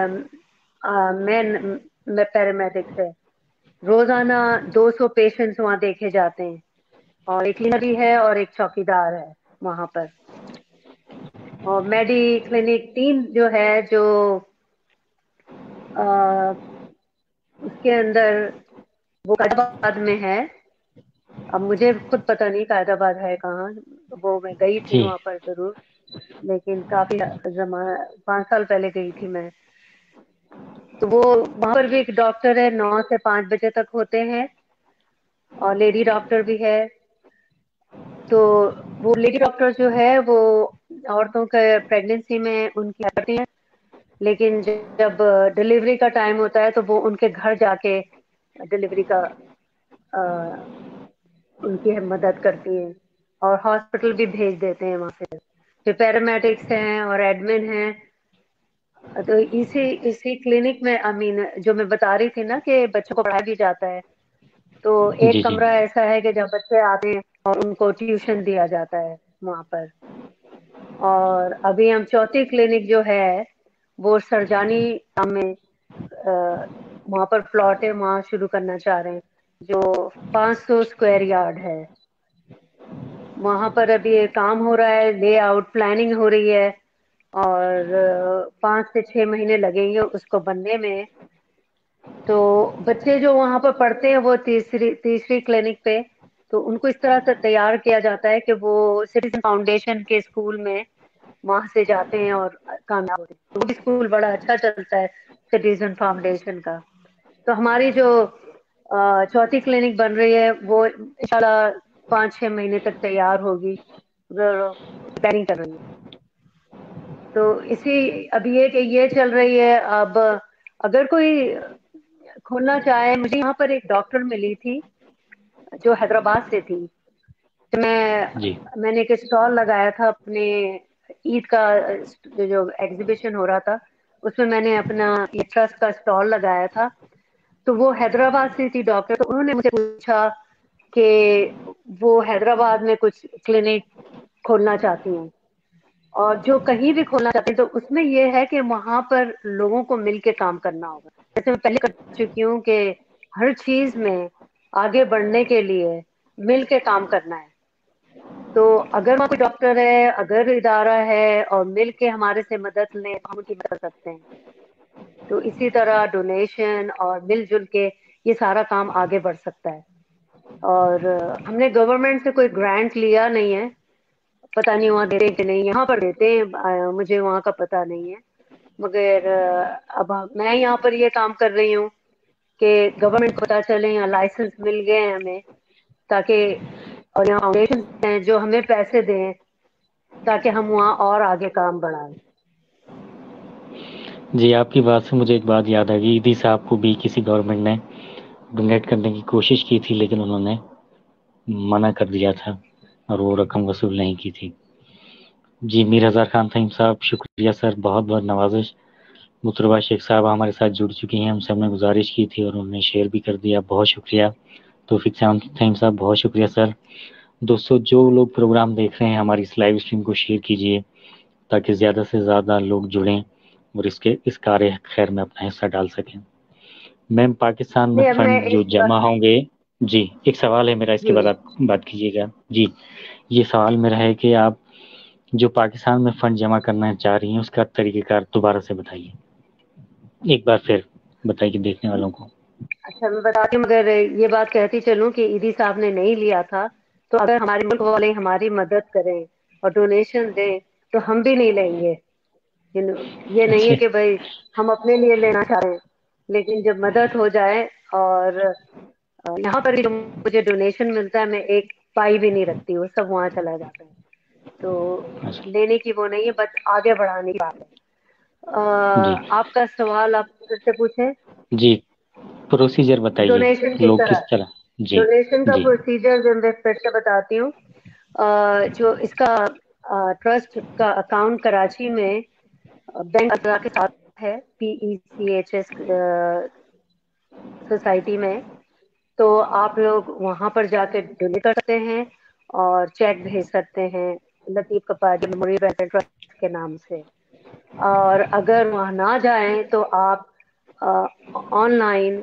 S2: मैन पैरामेडिक्स है। रोजाना 200 पेशेंट्स वहाँ देखे जाते हैं, और एक क्लीनर भी है और एक चौकीदार है वहाँ पर। और मेडी क्लिनिक 3 जो है जो अ, उसके अंदर वो कायदाबाद में है। अब मुझे खुद पता नहीं कायदाबाद है कहाँ, वो मैं गई थी
S1: जी
S2: वहां पर जरूर, लेकिन काफी जमाना 5 साल पहले गई थी मैं। तो वो वहां पर भी एक डॉक्टर है, 9 से 5 बजे तक होते हैं, और लेडी डॉक्टर भी है। तो वो लेडी डॉक्टर जो है वो औरतों के प्रेगनेंसी में उनकी हेल्प करती हैं, लेकिन जब डिलीवरी का टाइम होता है तो वो उनके घर जाके डिलीवरी का अ, उनकी मदद करती हैं, और हॉस्पिटल भी भेज देते हैं वहां से। फिर पैरामेडिक्स हैं और एडमिन हैं। तो इसी इसी क्लिनिक में जो मैं बता रही थी ना कि बच्चों को पढ़ाया भी जाता है, तो
S1: जी
S2: एक
S1: जी।
S2: कमरा ऐसा है कि जब बच्चे आते हैं और उनको ट्यूशन दिया जाता है वहां पर। और अभी हम चौथी क्लिनिक जो है वो सरजानी में वहां पर प्लॉट है, वहां शुरू करना चाह रहे हैं, जो 500 स्क्वायर यार्ड है। वहां पर अभी ये काम हो रहा है, लेआउट प्लानिंग हो रही है, और 5 से 6 महीने लगेंगे उसको बनने में। तो बच्चे जो वहां पर पढ़ते हैं वो तीसरी तीसरी क्लिनिक पे, तो उनको इस तरह से तैयार किया जाता है कि वो सिटीजन फाउंडेशन के स्कूल में वहां से जाते हैं और कामयाब होते हैं। तो वो भी स्कूल बड़ा अच्छा चलता है सिटीजन फाउंडेशन का। तो हमारी जो चौथी क्लिनिक बन रही है वो इंशाल्लाह 5-6 महीने तक तैयार होगी, रिपेयरिंग कर रही है। تو اب یہ چل رہی ہے. اب اگر کوئی کھولنا چاہے، مجھے یہاں پر ایک ڈاکٹر ملی تھی جو حیدرآباد سے تھی.
S1: جی
S2: میں نے ایک اسٹال لگایا تھا اپنے عید کا، جو ایگزیبیشن ہو رہا تھا اس میں نے اپنا یہ ٹرسٹ کا اسٹال لگایا تھا. تو وہ حیدرآباد سے تھی ڈاکٹر. تو انہوں نے مجھے پوچھا کہ وہ حیدرآباد میں کچھ کلینک کھولنا چاہتی ہیں، اور جو کہیں بھی کھولنا چاہتے ہیں تو اس میں یہ ہے کہ وہاں پر لوگوں کو مل کے کام کرنا ہوگا. جیسے میں پہلے کر چکی ہوں کہ ہر چیز میں آگے بڑھنے کے لیے مل کے کام کرنا ہے. تو اگر وہاں کوئی ڈاکٹر ہے، اگر ادارہ ہے اور مل کے ہمارے سے مدد لیں ہم ان کی مدد کر سکتے ہیں. تو اسی طرح ڈونیشن اور مل جل کے یہ سارا کام آگے بڑھ سکتا ہے. اور ہم نے گورنمنٹ سے کوئی گرانٹ لیا نہیں ہے، پتہ نہیں وہاں دیتے کہ نہیں. یہاں پر دیتے ہیں، مجھے وہاں کا پتہ نہیں ہے. مگر اب میں یہاں پر یہ کام کر رہی ہوں کہ گورنمنٹ کو پتہ چلے یا لائسنس مل گئے ہیں ہمیں، تاکہ اور یہاں فاؤنڈیشن ہیں جو ہمیں پیسے دیں تاکہ ہم وہاں اور آگے کام بڑھائیں.
S1: جی، آپ کی بات سے مجھے ایک بات یاد آ گئی. عیدی صاحب کو بھی کسی گورنمنٹ نے ڈونیٹ کرنے کی کوشش کی تھی، لیکن انہوں نے منع کر دیا تھا اور وہ رقم وصول نہیں کی تھی. جی، میر ہزار خان فہیم صاحب، شکریہ سر، بہت بہت نوازش. مطربہ شیخ صاحب ہمارے ساتھ جڑ چکی ہیں، ہم سب نے گزارش کی تھی اور انہوں نے شیئر بھی کر دیا، بہت شکریہ. توفیق فہیم صاحب بہت شکریہ سر. دوستو، جو لوگ پروگرام دیکھ رہے ہیں ہماری اس لائیو اسٹریم کو شیئر کیجیے تاکہ زیادہ سے زیادہ لوگ جڑیں اور اس کار خیر میں اپنا حصہ ڈال سکیں. میم، پاکستان میں
S2: نہیں، اب میں
S1: فنڈ جو
S2: ایک
S1: جمع ہوں گے، جی ایک سوال ہے میرا، اس کے
S2: جی
S1: بعد آپ بات کیجیے گا. جی، یہ سوال میرا ہے کہ آپ جو پاکستان میں فنڈ جمع کرنا چاہ رہی ہیں اس کا طریقہ کار دوبارہ سے بتائیے، ایک بار پھر بتائیے دیکھنے والوں کو.
S2: اچھا، میں بتاتی ہوں. مگر یہ بات کہتی چلوں کہ عیدی صاحب نے نہیں لیا تھا، تو اگر ہمارے ملک والے ہماری مدد کریں اور ڈونیشن دیں تو ہم بھی نہیں لیں گے. یہ نہیں ہے
S1: اچھا
S2: کہ بھائی ہم اپنے لیے لینا چاہ رہے ہیں، لیکن جب مدد ہو جائے. اور یہاں پر بھی جو مجھے ڈونیشن ملتا ہے میں ایک پائی بھی نہیں رکھتی، وہ سب وہاں چلا جاتا ہے. تو
S1: اچھا.
S2: لینے کی وہ نہیں ہے، بس آگے بڑھانے کی بات ہے.
S1: جی
S2: آپ کا سوال آپ پھر سے پوچھیں.
S1: جی، پروسیجر بتائیے،
S2: ڈونیشن کی
S1: لوگ
S2: طرح
S1: کس طرح. جی
S2: ڈونیشن کا
S1: جی
S2: پروسیجر جو میں پھر سے بتاتی ہوں. جو اس کا ٹرسٹ کا اکاؤنٹ کراچی میں بینک اضلاع کے ساتھ ہے، PECHS سوسائٹی میں. تو آپ لوگ وہاں پر جا کے ڈونیٹ کر سکتے ہیں اور چیک بھیج سکتے ہیں Latif Kapadi memorial welfare trust کے نام سے. اور اگر وہاں نہ جائیں تو آپ آن لائن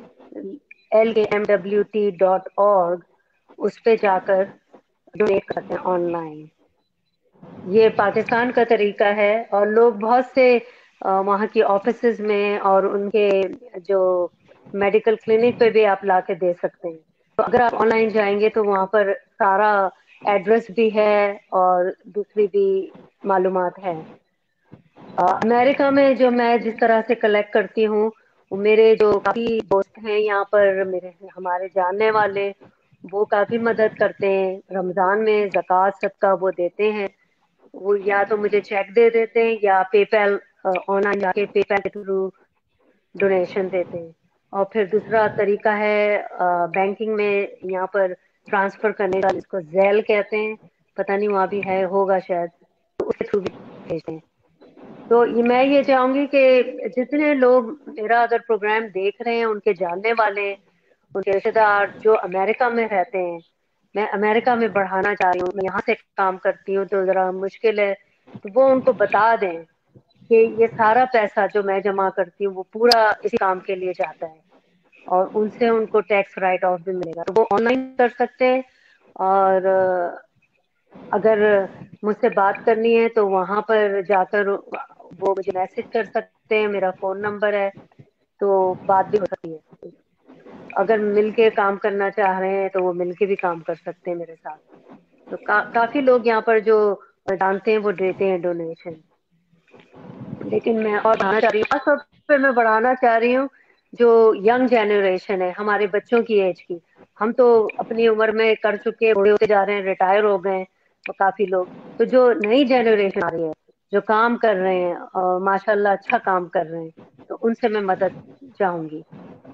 S2: LAMWT.org اس پہ جا کر ڈونیٹ کرتے ہیں آن لائن. یہ پاکستان کا طریقہ ہے، اور لوگ بہت سے وہاں کی آفیسز میں اور ان کے جو میڈیکل کلینک پہ بھی آپ لا کے دے سکتے ہیں. تو اگر آپ آن لائن جائیں گے تو وہاں پر سارا ایڈریس بھی ہے اور دوسری بھی معلومات ہے. امریکہ میں جو میں جس طرح سے کلیکٹ کرتی ہوں، میرے جو کافی دوست ہیں یہاں پر، ہمارے جاننے والے، وہ کافی مدد کرتے ہیں. رمضان میں زکوٰۃ صدقہ وہ دیتے ہیں. وہ یا تو مجھے چیک دے دیتے ہیں یا پے پیل آن لائن جا کے پے پیل کے تھرو ڈونیشن دیتے ہیں. اور پھر دوسرا طریقہ ہے بینکنگ میں یہاں پر ٹرانسفر کرنے کا، جس کو زیل کہتے ہیں، پتہ نہیں وہاں بھی ہے ہوگا شاید، تو اس کے تھرو بھی بھیجتے ہیں. تو میں یہ چاہوں گی کہ جتنے لوگ میرا اگر پروگرام دیکھ رہے ہیں، ان کے جاننے والے، ان کے رشتے دار جو امریکہ میں رہتے ہیں، میں امریکہ میں بڑھانا چاہ رہی ہوں، میں یہاں سے کام کرتی ہوں تو ذرا مشکل ہے، تو وہ ان کو بتا دیں کہ یہ سارا پیسہ جو میں جمع کرتی ہوں وہ پورا اسی کام کے لیے جاتا ہے، اور ان سے ان کو ٹیکس رائٹ آف بھی ملے گا. تو وہ آن لائن کر سکتے ہیں. اور اگر مجھ سے بات کرنی ہے تو وہاں پر جا کر وہ مجھے میسج کر سکتے ہیں، میرا فون نمبر ہے، تو بات بھی ہو سکتی ہے. اگر مل کے کام کرنا چاہ رہے ہیں تو وہ مل کے بھی کام کر سکتے ہیں میرے ساتھ. تو کافی لوگ یہاں پر جو جانتے ہیں وہ دیتے ہیں ڈونیشن. لیکن میں اور بڑھانا چاہ رہی ہوں، سب پہ میں بڑھانا چاہ رہی ہوں جو ینگ جنریشن ہے، ہمارے بچوں کی ایج کی. ہم تو اپنی عمر میں کر چکے، بوڑھے ہوتے جا رہے ہیں، ریٹائر ہو گئے ہیں تو کافی لوگ. تو جو نئی جنریشن آ رہی ہے جو کام کر رہے ہیں اور ماشاءاللہ اچھا کام کر رہے ہیں، تو ان سے میں مدد چاہوں گی۔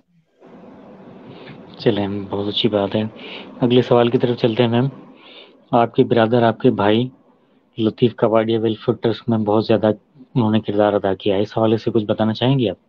S1: چلیں، بہت اچھی بات ہے۔ اگلے سوال کی طرف چلتے ہیں میم۔ آپ کے برادر، آپ کے بھائی لطیف کباڈیا ویلفیئر ٹرسٹ میں بہت زیادہ انہوں نے کردار ادا کیا ہے، اس حوالے سے کچھ بتانا چاہیں گے آپ؟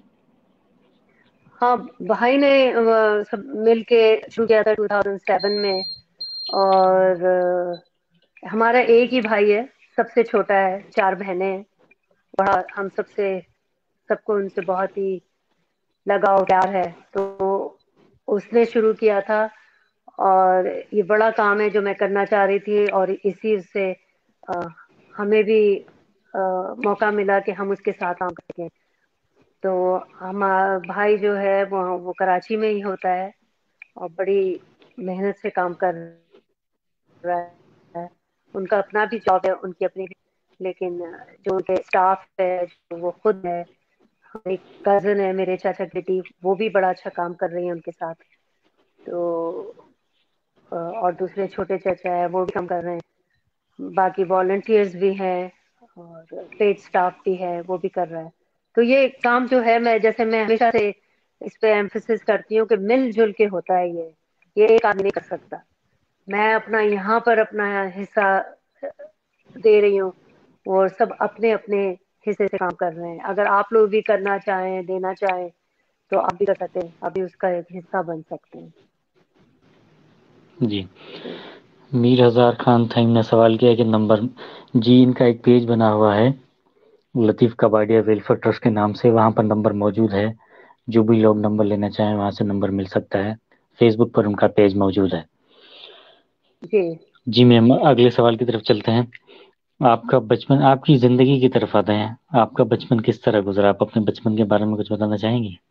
S2: ہاں، بھائی نے سب مل کے شروع کیا تھا 2007 میں، اور ہمارا ایک ہی بھائی ہے، سب سے چھوٹا ہے، 4 بہنیں ہیں۔ بڑا ہم سب کو ان سے بہت ہی لگاؤ پیار ہے، تو اس نے شروع کیا تھا، اور یہ بڑا کام ہے جو میں کرنا چاہ رہی تھی، اور اسی سے ہمیں بھی موقع ملا کہ ہم اس کے ساتھ کام کر سکیں۔ تو ہمارا بھائی جو ہے وہ کراچی میں ہی ہوتا ہے، اور بڑی محنت سے کام کر رہا ہے۔ ان کا اپنا بھی جاب ہے، ان کی اپنی، لیکن جو ان کے اسٹاف ہے، جو وہ خود ہے، ایک کزن ہے میرے چاچا کی بیٹی، وہ بھی بڑا اچھا کام کر رہی ہے ان کے ساتھ۔ تو اور دوسرے چھوٹے چاچا ہے، وہ بھی کام کر رہے ہیں، باقی والنٹیئرز بھی ہیں، اور پیڈ اسٹاف بھی ہے، وہ بھی کر رہا ہے۔ تو یہ کام جو ہے، میں ہمیشہ سے اس پہ ایمفسس کرتی ہوں کہ مل جل کے ہوتا ہے، یہ ایک آدمی نہیں کر سکتا۔ میں اپنا یہاں پر اپنا حصہ دے رہی ہوں، اور سب اپنے اپنے حصے سے کام کر رہے ہیں۔ اگر آپ لوگ بھی کرنا چاہیں، دینا چاہیں، تو آپ بھی کر سکتے ہیں، آپ بھی اس کا ایک حصہ بن سکتے ہیں۔
S1: جی، میر ہزار خان تھیم نے سوال کیا کہ نمبر، جی ان کا ایک پیج بنا ہوا ہے لطیف کباڈیا ویلفیئر ٹرسٹ کے نام سے، وہاں پر نمبر موجود ہے، جو بھی لوگ نمبر لینا چاہیں وہاں سے نمبر مل سکتا ہے، فیس بک پر ان کا پیج موجود ہے۔
S2: جی
S1: جی میم، اگلے سوال کی طرف چلتے ہیں۔ آپ کا بچپن، آپ کی زندگی کی طرف آتے ہیں، آپ کا بچپن کس طرح گزرا؟ آپ اپنے بچپن کے بارے میں کچھ بتانا چاہیں گے؟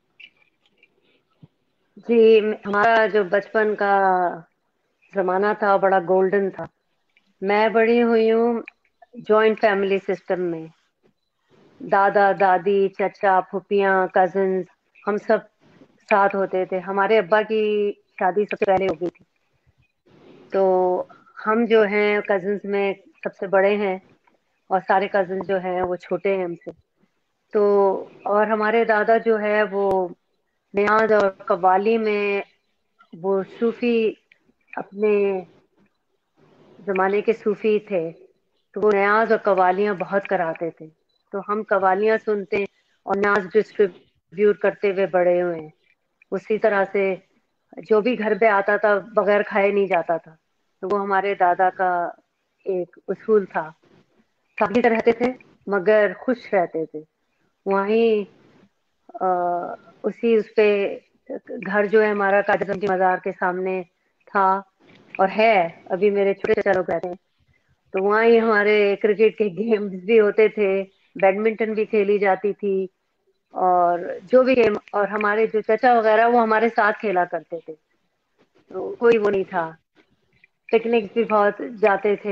S2: جی، ہمارا جو بچپن کا زمانہ تھا بڑا گولڈن تھا۔ میں بڑی ہوئی ہوں جوائنٹ فیملی سسٹم میں، دادا دادی چچا پھوپھیاں کزنز، ہم سب ساتھ ہوتے تھے۔ ہمارے ابا کی شادی سب سے پہلے ہو گئی تھی، تو ہم جو ہیں کزنز میں سب سے بڑے ہیں، اور سارے کزنز جو ہیں وہ چھوٹے ہیں ہم سے۔ تو اور ہمارے دادا جو ہے وہ نیاز اور قوالی میں، وہ صوفی، اپنے زمانے کے صوفی تھے، تو وہ نیاز اور قوالیاں بہت کراتے تھے۔ تو ہم قوالیاں سنتے ہیں اور نیاز ڈسٹریبیوٹ کرتے ہوئے بڑے ہوئے ہیں۔ اسی طرح سے جو بھی گھر پہ آتا تھا بغیر کھائے نہیں جاتا تھا، تو وہ ہمارے دادا کا ایک اصول تھا۔ سادگی سے رہتے تھے مگر خوش رہتے تھے۔ وہیں اسی اس پہ گھر جو ہے ہمارا قائد کی مزار کے سامنے تھا، اور ہے ابھی، میرے چھوٹے چچا لوگ رہتے ہیں۔ تو وہاں ہی ہمارے کرکٹ کے گیمز بھی ہوتے تھے، بیڈمنٹن بھی کھیلی جاتی تھی، اور جو بھی گیم، اور ہمارے جو چچا وغیرہ وہ ہمارے ساتھ کھیلا کرتے تھے، تو کوئی وہ نہیں تھا۔ پکنک بھی بہت جاتے تھے۔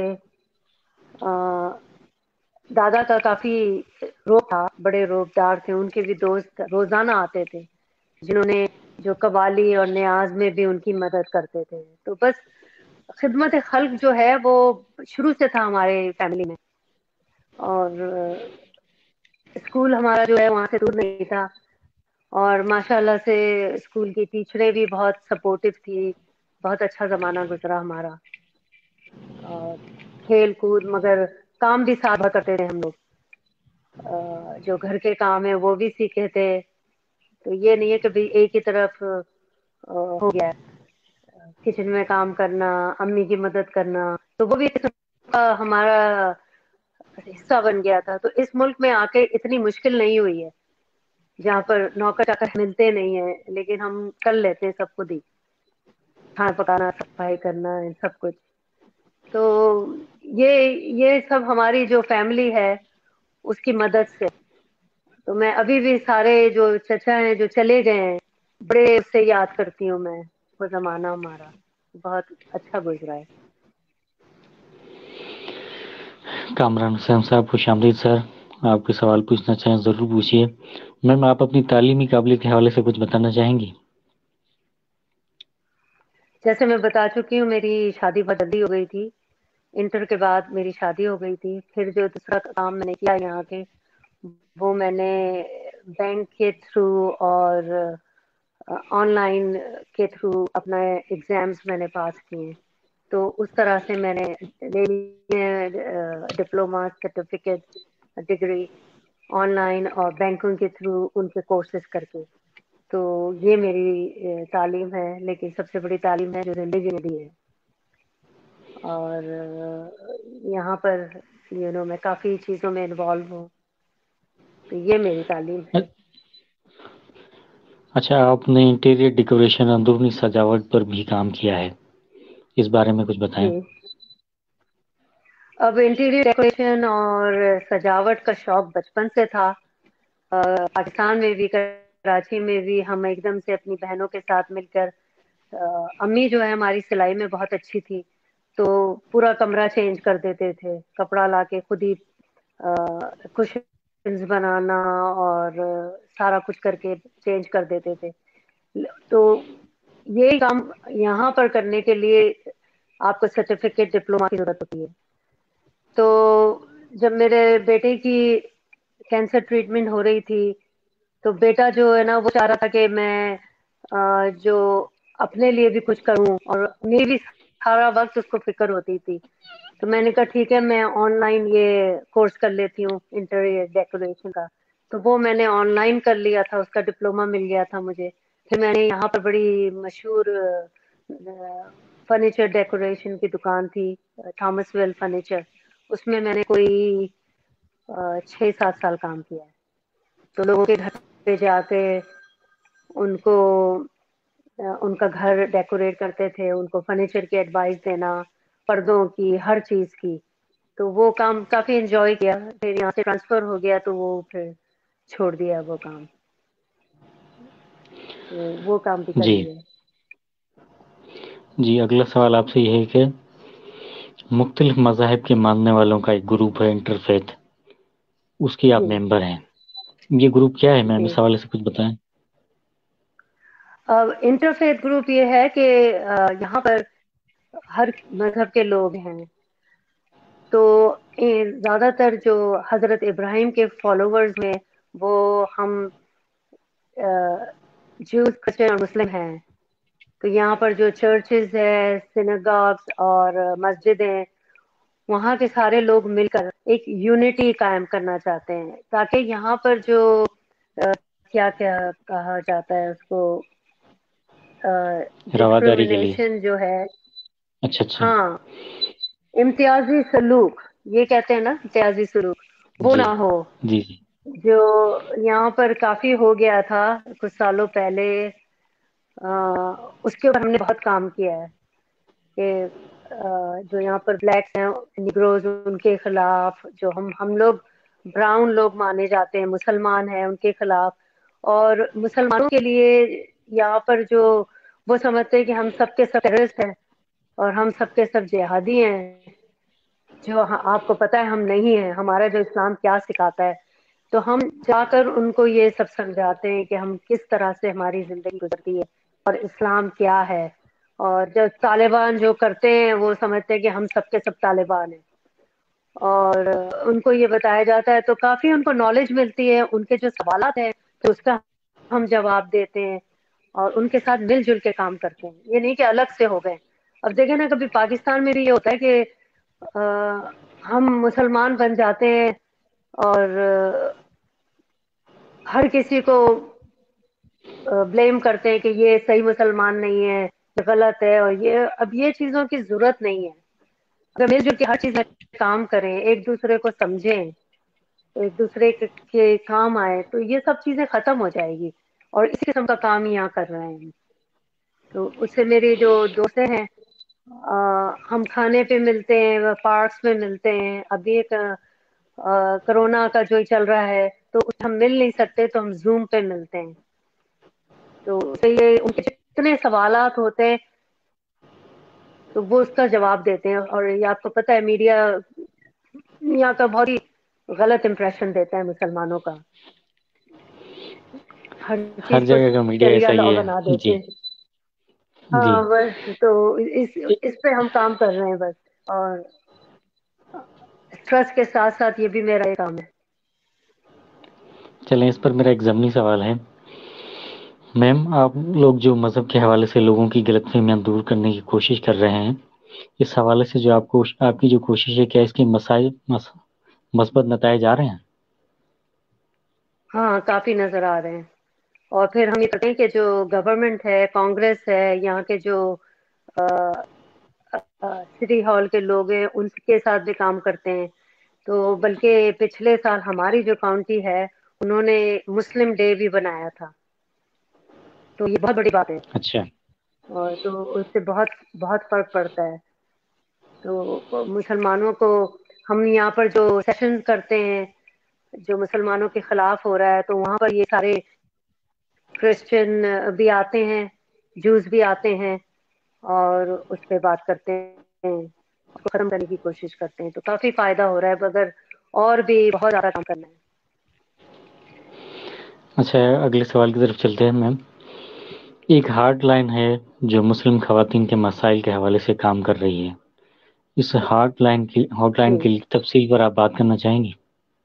S2: دادا کا کافی روب تھا، بڑے روبدار تھے، ان کے بھی دوست روزانہ آتے تھے، جنہوں نے جو قوالی اور نیاز میں بھی ان کی مدد کرتے تھے۔ تو بس خدمت خلق جو ہے وہ شروع سے تھا ہمارے فیملی میں۔ اور اسکول ہمارا جو ہے وہاں سے دور نہیں تھا، اور ماشاء اللہ سے اسکول کی ٹیچریں بھی بہت سپورٹو تھی، بہت اچھا زمانہ گزرا ہمارا۔ اور کھیل کود، مگر کام بھی ساتھ کرتے تھے ہم لوگ، جو گھر کے کام ہے وہ بھی سیکھے تھے۔ تو یہ نہیں ہے کہ بھی ایک ہی طرف ہو گیا ہے، کچن میں کام کرنا، امی کی مدد کرنا، تو وہ بھی ایک قسم کا ہمارا حصہ بن گیا تھا۔ تو اس ملک میں آ کے اتنی مشکل نہیں ہوئی ہے، جہاں پر نوکر چاکر ملتے نہیں ہیں، لیکن ہم کر لیتے ہیں سب خود ہی، کھانا پکانا، صفائی کرنا، سب کچھ۔ تو یہ سب ہماری جو فیملی ہے اس کی مدد سے۔ تو میں ابھی بھی سارے جو چچا ہیں جو چلے گئے ہیں، بڑے اس سے یاد کرتی ہوں میں، وہ زمانہ ہمارا بہت اچھا گزرا ہے۔
S1: کامران حسین صاحب، خوش آمدید سر۔ آپ کے سوال پوچھنا چاہیں ضرور پوچھیے۔ میم، آپ اپنی تعلیمی قابلیت کے حوالے سے کچھ بتانا چاہیں گی؟
S2: جیسے میں بتا چکی ہوں، میری شادی بہت جلدی ہو گئی تھی، انٹر کے بعد میری شادی ہو گئی تھی. پھر جو دوسرا کام میں نے کیا یہاں کے، وہ میں نے بینک کے تھرو اور آن لائن کے تھرو اپنا ایگزامس میں نے پاس کیے. تو اس طرح سے میں نے لے لی diploma certificate degree online اور بینکنگ کے تھرو ان کے کورسز کر کے. تو یہ میری تعلیم ہے، لیکن سب سے بڑی تعلیم ہے جو زندگی میں دی ہے. اور یہاں پر میں کافی چیزوں میں انوالو ہوں. تو یہ میری تعلیم ہے.
S1: اچھا، آپ نے انٹیریئر ڈیکوریشن اندرونی سجاوٹ پر بھی کام کیا ہے، اس بارے میں کچھ بتائیں.
S2: جی. اب انٹیریئر ڈیکوریشن اور سجاوٹ کا شوق بچپن سے تھا. پاکستان میں بھی، کراچی میں بھی ہم ایک دم سے اپنی بہنوں کے ساتھ مل کر، امی جو ہے ہماری سلائی میں بہت اچھی تھی، تو پورا کمرہ چینج کر دیتے تھے. کپڑا لا کے خود ہی کشنز بنانا اور سارا کچھ کر کے چینج کر دیتے تھے. تو یہ کام یہاں پر کرنے کے لیے آپ کو سرٹیفکیٹ ڈپلوما کی ضرورت ہوتی ہے. تو جب میرے بیٹے کی کینسر ٹریٹمنٹ ہو رہی تھی، تو بیٹا جو ہے نا وہ چاہ رہا تھا کہ میں جو اپنے لیے بھی کچھ کروں، اور میری بھی سارا وقت اس کو فکر ہوتی تھی. تو میں نے کہا ٹھیک ہے، میں آن لائن یہ کورس کر لیتی ہوں انٹیریئر ڈیکوریشن کا. تو وہ میں نے آن لائن کر لیا تھا، اس کا ڈپلوما مل گیا تھا مجھے. پھر میں نے یہاں پر بڑی مشہور فرنیچر ڈیکوریشن کی دکان تھی، تھامس ویل فرنیچر، اس میں نے کوئی 6-7 سال کام کیا ہے. تو لوگوں کے گھر پہ جا کے ان کو ان کا گھر ڈیکوریٹ کرتے تھے، ان کو فرنیچر کی ایڈوائس دینا، پردوں کی، ہر چیز کی. تو وہ کام کافی انجوائے کیا. پھر یہاں سے ٹرانسفر ہو گیا تو وہ پھر چھوڑ دیا وہ کام. تو وہ کام بھی کر
S1: جی
S2: لیا.
S1: جی، اگلا سوال آپ سے یہ ہے کہ مختلف مذاہب کے ماننے والوں کا ایک گروپ ہے انٹرفیتھ، اس کی آپ
S2: جی
S1: ممبر ہیں. یہ گروپ کیا ہے میم؟
S2: جی.
S1: اس حوالے سے کچھ بتائیں.
S2: انٹرفیتھ گروپ یہ ہے کہ یہاں پر ہر مذہب کے لوگ ہیں. تو زیادہ تر جو حضرت ابراہیم کے فالوورز میں، وہ ہم جوز، کرسچن اور مسلم ہیں. تو یہاں پر جو چرچز ہے، سینگاگز اور مسجد ہیں، وہاں کے سارے لوگ مل کر ایک یونٹی قائم کرنا چاہتے ہیں، تاکہ یہاں پر جو کیا کیا کہا جاتا ہے اس کو،
S1: رواداری کے لیے.
S2: ڈسکریمنیشن جو ہے،
S1: اچھا اچھا.
S2: ہاں، امتیازی سلوک، یہ کہتے ہیں نا امتیازی سلوک، وہ
S1: جی
S2: نہ ہو.
S1: جی جی.
S2: جو یہاں پر کافی ہو گیا تھا کچھ سالوں پہلے، اس کے اوپر ہم نے بہت کام کیا ہے کہ جو یہاں پر بلیکس ہیں، نیگروز، ان کے خلاف، جو ہم لوگ براؤن لوگ مانے جاتے ہیں، مسلمان ہیں، ان کے خلاف. اور مسلمانوں کے لیے یہاں پر جو وہ سمجھتے ہیں کہ ہم سب کے سب ٹیررسٹ ہیں اور ہم سب کے سب جہادی ہیں، جو آپ کو پتہ ہے ہم نہیں ہیں. ہمارا جو اسلام کیا سکھاتا ہے، تو ہم جا کر ان کو یہ سب سمجھاتے ہیں کہ ہم کس طرح سے ہماری زندگی گزرتی ہے اور اسلام کیا ہے. اور جو طالبان جو کرتے ہیں، وہ سمجھتے ہیں کہ ہم سب کے سب طالبان ہیں، اور ان کو یہ بتایا جاتا ہے. تو کافی ان کو نالج ملتی ہے. ان کے جو سوالات ہیں تو اس کا ہم جواب دیتے ہیں، اور ان کے ساتھ مل جل کے کام کرتے ہیں. یہ نہیں کہ الگ سے ہو گئے. اب دیکھیں نا، کبھی پاکستان میں بھی یہ ہوتا ہے کہ ہم مسلمان بن جاتے ہیں اور ہر کسی کو بلیم کرتے ہیں کہ یہ صحیح مسلمان نہیں ہے، یہ غلط ہے. اور اب یہ چیزوں کی ضرورت نہیں ہے. اگر مل جل کے ہر چیز میں کام کریں، ایک دوسرے کو سمجھیں، ایک دوسرے کے کام آئے، تو یہ سب چیزیں ختم ہو جائے گی. اور اسی قسم کا کام یہاں کر رہے ہیں. تو اس سے میری جو دوستیں ہیں، ہم کھانے پہ ملتے ہیں، پارکس میں ملتے ہیں. ابھی ایک کرونا کا جو چل رہا ہے، تو ہم مل نہیں سکتے تو ہم زوم پہ ملتے ہیں. تو اسے یہ ان کے جتنے سوالات ہوتے ہیں تو وہ اس کا جواب دیتے ہیں. اور یہ آپ کو پتہ ہے، میڈیا یہاں کا بہت ہی غلط امپریشن دیتا ہے مسلمانوں کا. ہر
S1: ہر
S2: چیز کو
S1: جگہ کا میڈیا
S2: شریعہ
S1: ایسا
S2: لاء
S1: ہی ہے.
S2: بنا
S1: جی
S2: دیتے ہیں.
S1: جی.
S2: ہاں بس. تو اس پہ ہم کام کر رہے ہیں بس. اور ٹرسٹ کے ساتھ ساتھ یہ بھی میرا ایک کام ہے.
S1: چلیں اس پر میرا ایک ضمنی سوال ہے. میم آپ لوگ جو مذہب کے حوالے سے لوگوں کی غلط فہمیاں دور کرنے کی کوشش کر رہے ہیں، اس حوالے سے جو آپ کی جو کوشش ہے، کیا اس کے مثبت نتائج آ رہے ہیں؟
S2: ہاں کافی نظر آ رہے ہیں. اور پھر ہم یہ کہتے ہیں کہ جو گورنمنٹ ہے، کانگریس ہے، یہاں کے جو سٹی ہال کے لوگ ہیں ان کے ساتھ بھی کام کرتے ہیں. تو بلکہ پچھلے سال ہماری جو کاؤنٹی ہے انہوں نے مسلم ڈے بھی بنایا تھا، تو یہ بہت بڑی بات ہے.
S1: اچھا.
S2: اور تو اس سے بہت بہت فرق پڑتا ہے. تو مسلمانوں کو ہم یہاں پر جو سیشن کرتے ہیں جو مسلمانوں کے خلاف ہو رہا ہے، تو وہاں پر یہ سارے کرسچن بھی آتے ہیں، جوز بھی آتے ہیں اور اس پہ بات کرتے ہیں، اس کو ختم کرنے کی کوشش کرتے ہیں. تو کافی فائدہ ہو رہا ہے، مگر اور بھی بہت زیادہ کام کرنا ہے.
S1: اچھا اگلے سوال کی طرف چلتے ہیں میم. ایک ہارڈ لائن ہے جو مسلم خواتین کے مسائل کے حوالے سے کام کر رہی ہے. اس ہارڈ لائن
S2: جی
S1: کی تفصیل پر آپ بات کرنا چاہیں گی؟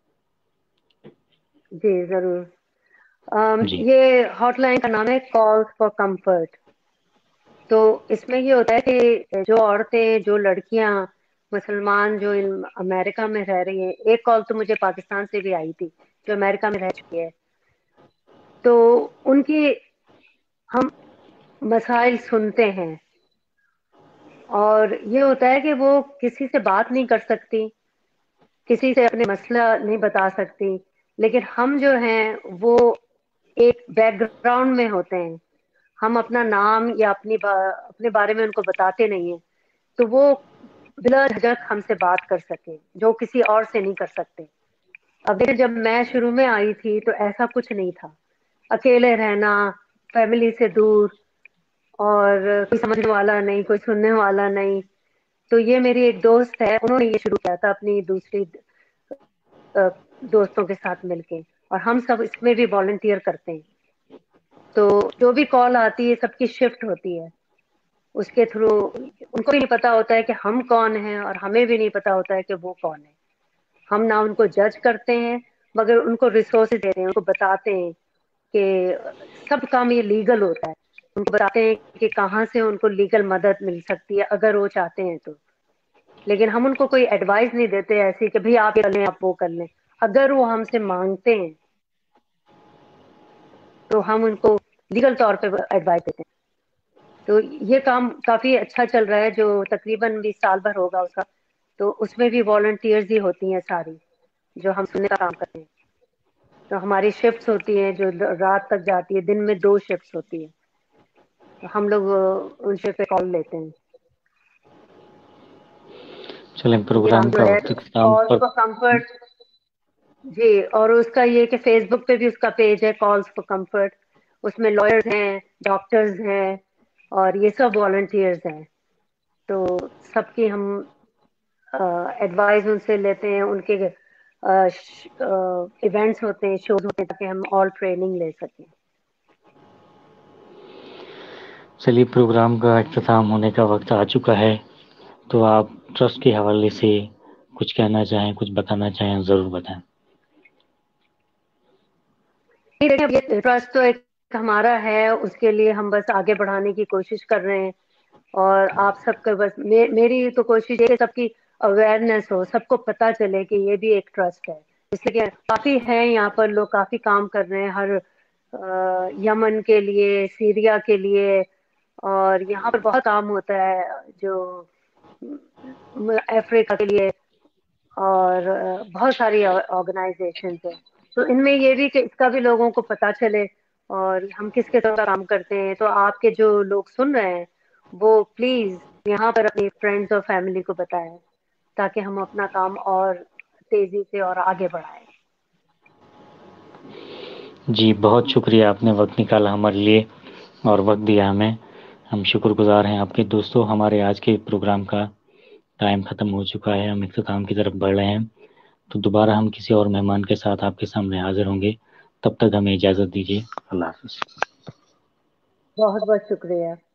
S2: جی ضرور.
S1: جی.
S2: یہ ہاٹ لائن کا نام ہے کال فار کمفرٹ. تو اس میں یہ ہوتا ہے کہ جو عورتیں، جو لڑکیاں مسلمان جو امریکہ میں رہ رہی ہیں، ایک کال تو مجھے پاکستان سے بھی آئی تھی جو امریکہ میں رہ چکی ہے، تو ان کی ہم مسائل سنتے ہیں. اور یہ ہوتا ہے کہ وہ کسی سے بات نہیں کر سکتی، کسی سے اپنے مسئلہ نہیں بتا سکتی، لیکن ہم جو ہیں وہ ایک بیک گراؤنڈ میں ہوتے ہیں. ہم اپنا نام یا اپنے بارے میں ان کو بتاتے نہیں ہیں، تو وہ بلا جھجک ہم سے بات کر سکیں جو کسی اور سے نہیں کر سکتے. اب دیکھیں جب میں شروع میں آئی تھی تو ایسا کچھ نہیں تھا. اکیلے رہنا، فیملی سے دور، اور کوئی سمجھنے والا نہیں، کوئی سننے والا نہیں. تو یہ میری ایک دوست ہے، انہوں نے یہ شروع کیا تھا اپنی دوسری دوستوں کے ساتھ مل کے، اور ہم سب اس میں بھی والنٹیئر کرتے ہیں. تو جو بھی کال آتی ہے سب کی شفٹ ہوتی ہے اس کے تھرو. ان کو بھی نہیں پتا ہوتا ہے کہ ہم کون ہیں، اور ہمیں بھی نہیں پتا ہوتا ہے کہ وہ کون ہے. ہم نہ ان کو جج کرتے ہیں، مگر ان کو ریسورسز دیتے ہیں، ان کو بتاتے ہیں کہ سب کام یہ لیگل ہوتا ہے. ان کو بتاتے ہیں کہ کہاں سے ان کو لیگل مدد مل سکتی ہے اگر وہ چاہتے ہیں تو. لیکن ہم ان کو کوئی ایڈوائس نہیں دیتے ایسی کہ بھئی آپ یہ کر لیں، آپ وہ کر لیں. اگر وہ ہم سے مانگتے ہیں تو ہم ان کو لیگل طور پہ ایڈوائس دیتے ہیں. تو یہ کام کافی اچھا چل رہا ہے جو تقریباً 20 سال بھر ہوگا اس کا. تو اس میں بھی والنٹیئرز ہی ہوتی ہیں ساری جو ہم سننے کا کام کرتے ہیں. تو ہماری شفٹس ہوتی ہیں جو رات تک جاتی ہے، دن میں 2 شفٹس ہوتی ہے. تو ہم لوگ ان شفٹ پہ کال لیتے ہیں.
S1: چلیں
S2: یہ کام
S1: پروگرام
S2: جو
S1: کا
S2: ہے
S1: وقت اختتام
S2: کالز
S1: پر.
S2: For comfort. جی، اور اس کا یہ کہ فیس بک پہ بھی اس کا پیج ہے کالز فار کمفرٹ. اس میں لائرز ہیں، ڈاکٹرز ہیں، اور یہ سب والنٹیئرز ہیں. تو سب کی ہم ایڈوائز ان سے لیتے ہیں. ان کے ایونٹس ہوتے ہیں، شوز ہوتے ہیں، تاکہ ہم اور ٹریننگ لے سکیں.
S1: چلیے پروگرام کا اختتام ہونے کا وقت آ چکا ہے، تو آپ ٹرسٹ کے حوالے سے کچھ کہنا چاہیں، کچھ بتانا چاہیں، ضرور بتائیں.
S2: یہ ٹرسٹ تو ایک ہمارا ہے، اس کے لیے ہم بس آگے بڑھانے کی کوشش کر رہے ہیں. اور آپ سب کا بس میری تو کوشش ہے کہ سب کی اویئرنیس ہو، سب کو پتہ چلے کہ یہ بھی ایک ٹرسٹ ہے. اس لیے کافی ہیں یہاں پر لوگ، کافی کام کر رہے ہیں، ہر یمن کے لیے، سیریا کے لیے، اور یہاں پر بہت کام ہوتا ہے جو افریقہ کے لیے، اور بہت ساری آرگنائزیشنز ہیں. تو ان میں یہ بھی کہ اس کا بھی لوگوں کو پتہ چلے اور ہم کس کے طرح کام کرتے ہیں. تو آپ کے جو لوگ سن رہے ہیں وہ پلیز یہاں پر اپنی فرینڈز اور فیملی کو بتائیں تاکہ ہم اپنا کام اور تیزی سے اور آگے بڑھائیں.
S1: جی بہت شکریہ، آپ نے وقت نکالا ہمارے لیے اور وقت دیا ہمیں. ہم شکر گزار ہیں آپ کے. دوستوں ہمارے آج کے پروگرام کا ٹائم ختم ہو چکا ہے، ہم اختتام کی طرف بڑھ رہے ہیں. تو دوبارہ ہم کسی اور مہمان کے ساتھ آپ کے سامنے حاضر ہوں گے. تب تک ہمیں اجازت دیجیے. اللہ حافظ.
S2: بہت بہت شکریہ.